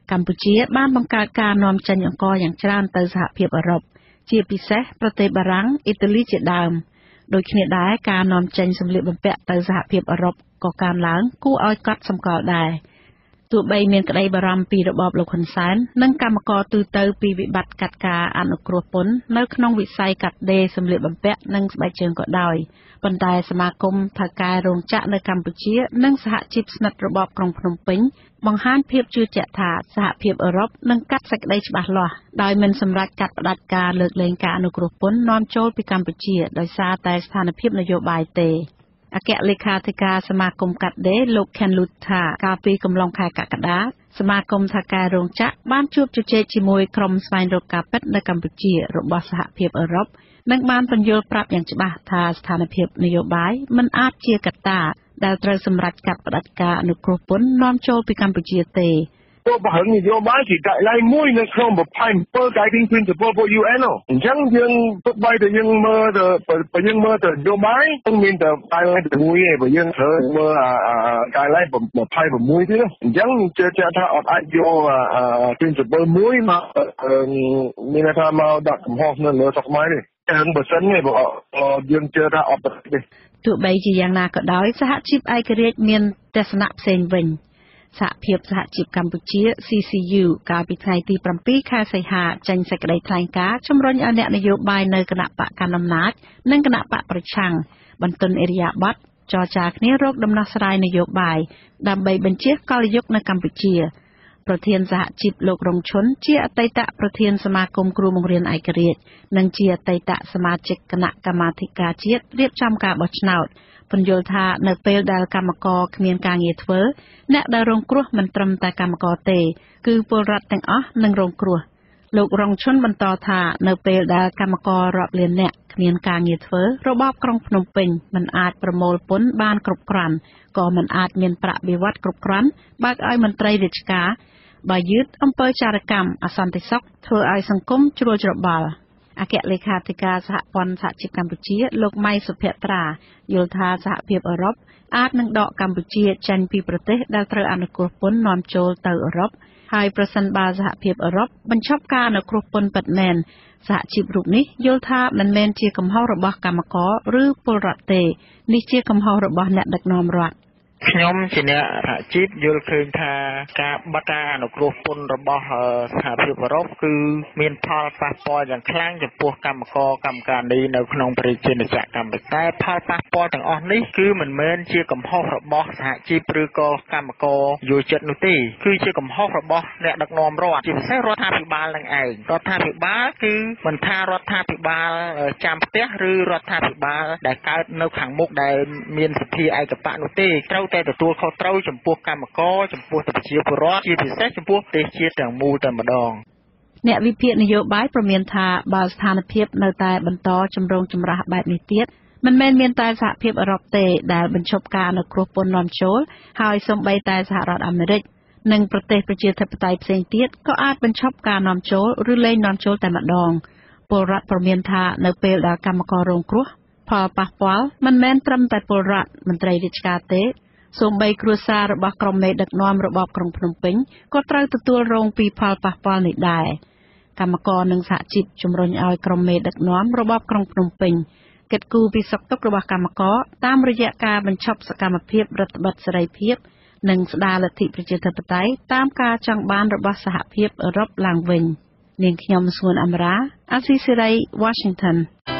កម្ពុជាបានបង្កើតការនាំចេញអង្ករយ៉ាងច្រើនទៅសហភាពអឺរ៉ុបជាពិសេសប្រទេសបារាំងអ៊ីតាលីជាដើមដូចគ្នាដែរការនាំចេញសម្លៀកបំពាក់ទៅសហភាពអឺរ៉ុបក៏កើនឡើងគួរឲ្យកត់សម្គាល់ដែរទោះបីមានក្តីបារម្ភពីរបបលោកហ៊ុនសែននិងកម្មករទូទៅពីវិបត្តិកាត់ការអនុគ្រោះពន្ធនៅក្នុងវិស័យកាត់ដេរសម្លៀកបំពាក់និងស្បែកជើងក៏ដោយប៉ុន្តែសមាគមថៅកែរោងចក្រនៅកម្ពុជានិងសហជីពស្និទ្ធរបបក្រុងភ្នំពេញបង្ហាញភាពជឿជាក់ថាសហភាពអឺរ៉ុបនឹងកាត់សេចក្តីច្បាស់លាស់ដោយមិនសម្រេចកាត់ផ្តាច់ការលើកលែងការអនុគ្រោះពន្ធនាំចូលពីកម្ពុជាដោយសារតែស្ថានភាពនយោបាយទេអគ្គលេខាធិការសមាគមកាត់ដេរលោក Ken Lutha កាលពីកំឡុងខែកក្កដាសមាគមថៅកែរោងចក្របានជួបជជែកជាមួយក្រុមស្វែងរកការពិតនៅកម្ពុជារបស់សហភាពអឺរ៉ុបនិងបានពន្យល់ប្រាប់យ៉ាងច្បាស់ថាស្ថានភាពនយោបាយមិនអាចជាកត្តាដែលត្រូវសម្រេចកាត់ផ្តាច់ការអនុគ្រោះពន្ធនាំចូលពីកម្ពុជាទេពួកបរិញ្ញានយោបាយជាកន្លែងមួយនៅក្នុងប្រព័ន្ធអំពើ guiding principle របស់ U N អញ្ចឹងយើងទោះបីតែយើងមើលទៅបើយើងមើលទៅនយោបាយមិនមានតែ guideline តែមួយទេបើយើងត្រូវមើល guideline ยี่สิบหกទៀតអញ្ចឹងជឿជាក់ថាអត់អាចយក principle មួយមកមានថាមកដាក់កំហុសនៅលើស្រុកខ្មែរទេតែបើសិនទេបើយើងជឿថាអត់ទេទោះបីជាយ៉ាងណាក៏ដោយសហជីពឯករាជ្យមានទស្សនៈផ្សេងវិញសហភាពសហជីពកម្ពុជា C C U កាលពីថ្ងៃទីប្រាំពីរខែសីហាចេញសេចក្តីថ្លែងការណ៍ជំរុញឲ្យអ្នកនយោបាយនៅគណៈបកកណ្ដាលអំណាចនិងគណៈបកប្រឆាំងបន្ទន់ឥរិយាបថចរចាគ្នារកដំណោះស្រាយនយោបាយដើម្បីបញ្ជៀសកលយុគនៅកម្ពុជាប្រធានសហជីពលោករងឈុនជាអតីតប្រធានសមាគមគ្រូបង្រៀនឯករាជ្យនិងជាអតីតសមាជិកគណៈកម្មាធិការជាតិរៀបចំការបោះឆ្នោតពន្យល់ថានៅពេលដែលកម្មករគ្មានការងារធ្វើអ្នកដែលរងគ្រោះមិនត្រឹមតែកម្មករទេគឺពលរដ្ឋទាំងអស់នឹងរងគ្រោះលោករងឈុនបន្តថានៅពេលដែលកម្មកររាប់លានអ្នកគ្មានការងារធ្វើរបបក្រុងភ្នំពេញមិនអាចប្រមូលពន្ធបានគ្រប់គ្រាន់ក៏មិនអាចមានប្រាក់បៀវត្សគ្រប់គ្រាន់បើកឲ្យមន្ត្រីរាជការបើយឺតអំពើចារកម្មអសន្តិសុខធ្វើឲ្យសង្គមជ្រួលច្របល់អគ្គលេខាធិការសហព័ន្ធសហជីពកម្ពុជាលោកម៉ៃសុភត្រាយល់ថាសហភាពអឺរ៉ុបអាចនឹងដកកម្ពុជាចេញពីប្រទេសដែលត្រូវអនុគ្រោះពន្ធនាំចូលទៅអឺរ៉ុបហើយប្រសិនបើសហភាពអឺរ៉ុបបញ្ឈប់ការអនុគ្រោះពន្ធពិតមែនសហជីពរូបនេះយល់ថាមិនមែនជាកំហុសរបស់កម្មករឬពលរដ្ឋទេនេះជាកំហុសរបស់អ្នកដឹកនាំរដ្ឋខ្ញុំជាអ្នកសហជីពយល់ឃើញថាការបដការអនុគ្រោះពន្ធរបស់សហភាពអឺរ៉ុបគឺមានផលប៉ះពាល់យ៉ាងខ្លាំងចំពោះកម្មករកម្មការិនីនៅក្នុងប្រជាជាតិកម្ពុជាតែផលប៉ះពាល់ទាំងអស់នេះគឺមិនមែនជាកំហុសរបស់សហជីពឬក៏កម្មករយោចិត្តនោះទេគឺជាកំហុសរបស់អ្នកដឹកនាំរដ្ឋជាពិសេសរដ្ឋាភិបាលនឹងឯងរដ្ឋាភិបាលគឺមិនថារដ្ឋាភិបាលចាំផ្ទះឬរដ្ឋាភិបាលដែលកើតនៅខាងមុខដែលមានសភាឯកបៈនោះទេត្រូវតែទទួលខុសត្រូវចំពោះកម្មករចំពោះប្រជាពលរដ្ឋជាពិសេសចំពោះប្រទេសជាតិទាំងមូលតែម្ដងអ្នកវិភាគនយោបាយប្រមានថាបើស្ថានភាពនៅតែបន្តចម្រូងចម្រាសបែបនេះទៀតមិនមែនមានតែសហភាពអឺរ៉ុបទេដែលបញ្ឈប់ការអនុគ្រោះពន្ធនាំចូលហើយសូម្បីតែសហរដ្ឋអាមេរិកនិងប្រទេសប្រជាធិបតេយ្យផ្សេងទៀតក៏អាចបញ្ឈប់ការនាំចូលឬលែងនាំចូលតែម្ដងពលរដ្ឋប្រមានថានៅពេលដែលកម្មកររងគ្រោះផលប៉ះពាល់មិនមែនត្រឹមតែពលរដ្ឋមន្ត្រីរាជការទេសូម្បីគ្រួសាររបស់ក្រុមមេដឹកនាំរបបក្រុងភ្នំពេញក៏ត្រូវទទួលរងពីផលប៉ះពាល់នេះដែរកម្មករនិងសហជីពជំរុញឲ្យក្រុមមេដឹកនាំរបបក្រុងភ្នំពេញគិតគូរពីសុខទុក្ខរបស់កម្មករតាមរយៈការបញ្ឈប់សកម្មភាពរដ្ឋបិទសេរីភាពនិងស្ដារលទ្ធិប្រជាធិបតេយ្យតាមការចង់បានរបស់សហភាពអឺរ៉ុបឡើងវិញនាងខ្ញុំសួនអមរាអាស៊ីសេរី Washington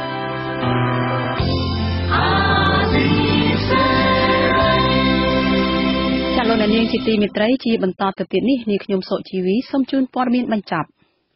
លោកនាងជាទីមេត្រីជាបន្តទៅទៀតនេះនាងខ្ញុំសុជីវីសូមជូនព័ត៌មានបញ្ចប់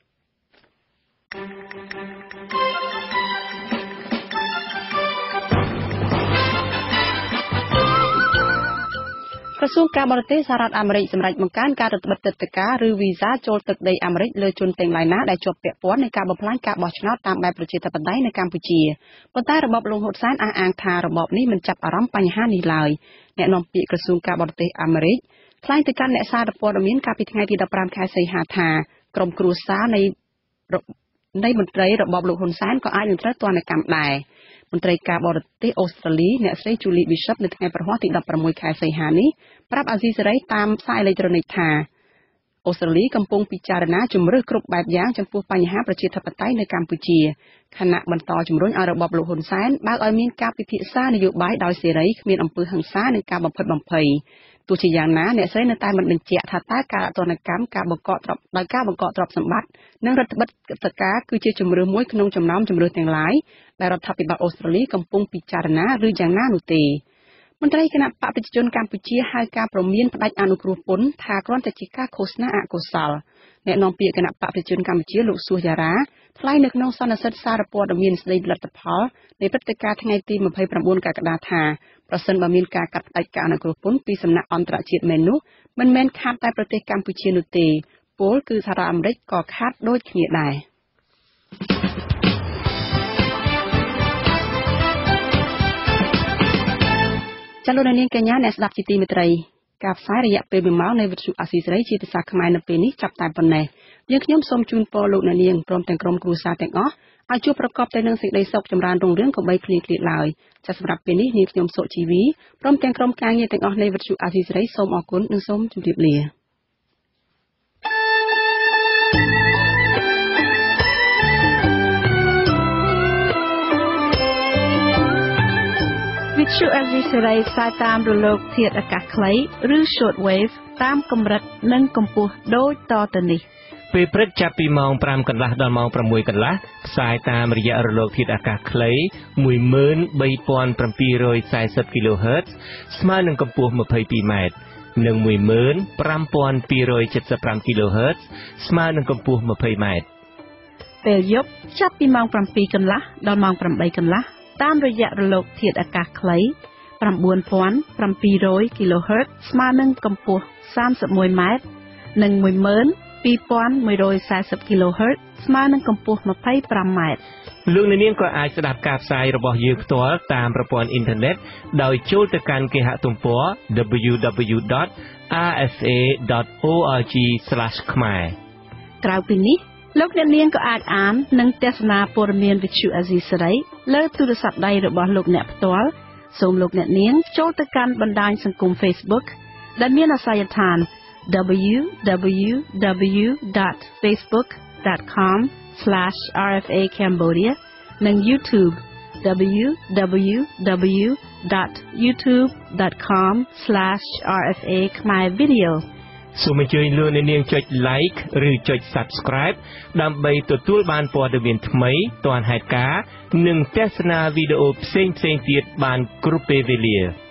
ក្រសួងការបរទេសសហរដ្ឋអាមេរិកសម្រេចបង្កើនការរដ្ឋបិទទឹកដីការឬវីសាចូលទឹកដីអាមេរិកលើជនទាំងឡាយណាដែលជាប់ពាក់ព័ន្ធនឹងការបំផ្លាញការបោះឆ្នោតតាមបែបប្រជាធិបតេយ្យនៅកម្ពុជាប៉ុន្តែរបបលោកហ៊ុនសែនអះអាងថារបបនេះមិនចាប់អារម្មណ៍បញ្ហានេះឡើយអ្នកនាំពាក្យក្រសួងការបរទេសអាមេរិកថ្លែងទៅកាន់អ្នកសារព័ត៌មានកាលពីថ្ងៃទីដប់ប្រាំខែសីហាថាក្រុមគ្រួសារនៃនៃមន្ត្រីរបបលោកហ៊ុនសែនក៏អាចនឹងត្រូវទណ្ឌកម្មដែរមន្ត្រីការបរទេសអូស្ត្រាលីអ្នកស្រី Julie Bishop នៅថ្ងៃប្រហ័សទីដប់ប្រាំមួយខែសីហានេះប្រាប់អាស៊ីសេរីតាមសារអេឡិចត្រូនិកថាអូស្ត្រាលីកំពុងពិចារណាជំរឿសគ្រប់បែបយ៉ាងចំពោះបញ្ហាប្រជាធិបតេយ្យនៅកម្ពុជាខណៈបន្តជំរុញឲ្យរបបលោកហ៊ុនសែនបើកឲ្យមានការពិភាក្សានយោបាយដោយសេរីគ្មានអំពើហិង្សានិងការបំផិតបំភ័យទោះជាយ៉ាងណាអ្នកស្រីនៅតែមិនបញ្ជាក់ថាតើការអទណ្ឌកម្មការបង្កកទ្រព្យដោយការបង្កកទ្រព្យសម្បត្តិនិងរដ្ឋបិទកតការគឺជាជំរឿសមួយក្នុងចំណោមជំរឿសទាំងឡាយដែលរដ្ឋាភិបាលអូស្ត្រាលីកំពុងពិចារណាឬយ៉ាងណានោះទេមន្ត្រីគណៈបកប្រជាជនកម្ពុជាហៅការព្រមានផ្ដាច់អនុគ្រោះពន្ធថាគ្រាន់តែជាការឃោសនាអកុសលអ្នកនាំពាក្យគណៈបកប្រជាជនកម្ពុជាលោកសួសយ៉ារ៉ាថ្លែងនៅក្នុងសន្និសីទសារព័ត៌មានស្ដីលទ្ធផលនៃព្រឹត្តិការណ៍ថ្ងៃទីម្ភៃប្រាំបួនកក្កដាថាប្រសិនបើមានការកាត់ផ្ដាច់ការអនុគ្រោះពន្ធពីសំណាក់អន្តរជាតិមែននោះមិនមែនខាតតែប្រទេសកម្ពុជានោះទេពលគឺសហរដ្ឋអាមេរិកក៏ខាតដូចគ្នាដែរចលនានាងកញ្ញាអ្នកស្ដាប់ជាទីមេត្រីការផ្សាយរយៈពេលមួយម៉ោងនៃវិទ្យុអាស៊ីសេរីជាភាសាខ្មែរនៅពេលនេះចាប់តែប៉ុណ្ណេះយើងខ្ញុំសូមជូនពរលោកអ្នកនាងព្រមទាំងក្រុមគ្រួសារទាំងអស់ឲ្យជួបប្រកបតែនឹងសេចក្តីសុខចម្រើនរុងរឿងកុំបីឃ្លៀងឃ្លាតឡើយចាសសម្រាប់ពេលនេះនាងខ្ញុំសុជីវីព្រមទាំងក្រុមការងារទាំងអស់នៃវិទ្យុអាស៊ីសេរីសូមអរគុណនិងសូមជម្រាបលាវិទ្យុអាស៊ីសេរីផ្សាយតាមរលកធាតុអាកាសខ្លីឬ Shortwave តាមកម្រិតនិងកម្ពស់ដូចតទៅនេះពេលព្រឹកចាប់ពីម៉ោងប្រាំកន្លះដល់ម៉ោងប្រាំមួយកន្លះផ្សាយតាមរយៈរលកធាតុអាកាសខ្លី មួយម៉ឺនបីពាន់ប្រាំពីររយសែសិប គីឡូហឺត ស្មើនឹងកម្ពស់ ម្ភៃពីរម៉ែត្រ និង មួយម៉ឺនប្រាំពាន់ពីររយសិបប្រាំ គីឡូហឺត ស្មើនឹងកម្ពស់ ម្ភៃម៉ែត្រពេលយប់ចាប់ពីម៉ោងប្រាំពីរកន្លះដល់ម៉ោងប្រាំបីកន្លះតាមរយៈរលកធាតុអាកាសខ្លី ប្រាំបួនពាន់ប្រាំពីររយ គីឡូហឺត ស្មើនឹងកម្ពស់ សាមសិបមួយម៉ែត្រ និង មួយម៉ឺនពីរពាន់មួយរយសែសិប គីឡូហឺត ស្មើនឹងកម្ពស់ ម្ភៃប្រាំម៉ែត្រលោកអ្នកនាងក៏អាចស្ដាប់ការផ្សាយរបស់យើងផ្ទាល់តាមប្រព័ន្ធអ៊ីនធឺណិតដោយចូលទៅកាន់គេហទំព័រ ដប៊្យូ ដប៊្យូ ដត អារ អេស អេ ដត អូ អារ ជី ស្លាស ខ្មែរក្រៅពីនេះលោកអ្នកនាងក៏អាចអាននិងទស្សនាព័ត៌មានវិទ្យុអាស៊ីសេរីលើទូរស័ព្ទដៃរបស់លោកអ្នកផ្ទាល់សូមលោកអ្នកនាងចូលទៅកាន់បណ្ដាញសង្គម Facebook ដែលមានអាសយដ្ឋាន ដប៊្យូ ដប៊្យូ ដប៊្យូ ដត ហ្វេសប៊ុក ដត ខម ស្លាស អារ អេហ្វ អេ Cambodia និង YouTube ដប៊្យូ ដប៊្យូ ដប៊្យូ ដត យូធូប ដត ខម ស្លាស អារ អេហ្វ អេ ខ្មែរ Video សូមអញ្ជើញលោកអ្នកនាងចុច Like ឬចុច Subscribe ដើម្បីទទួលបានព័ត៌មានថ្មីទាន់ហេតុការណ៍និងទស្សនាវីដេអូផ្សេងៗទៀតបានគ្រប់ពេលវេលា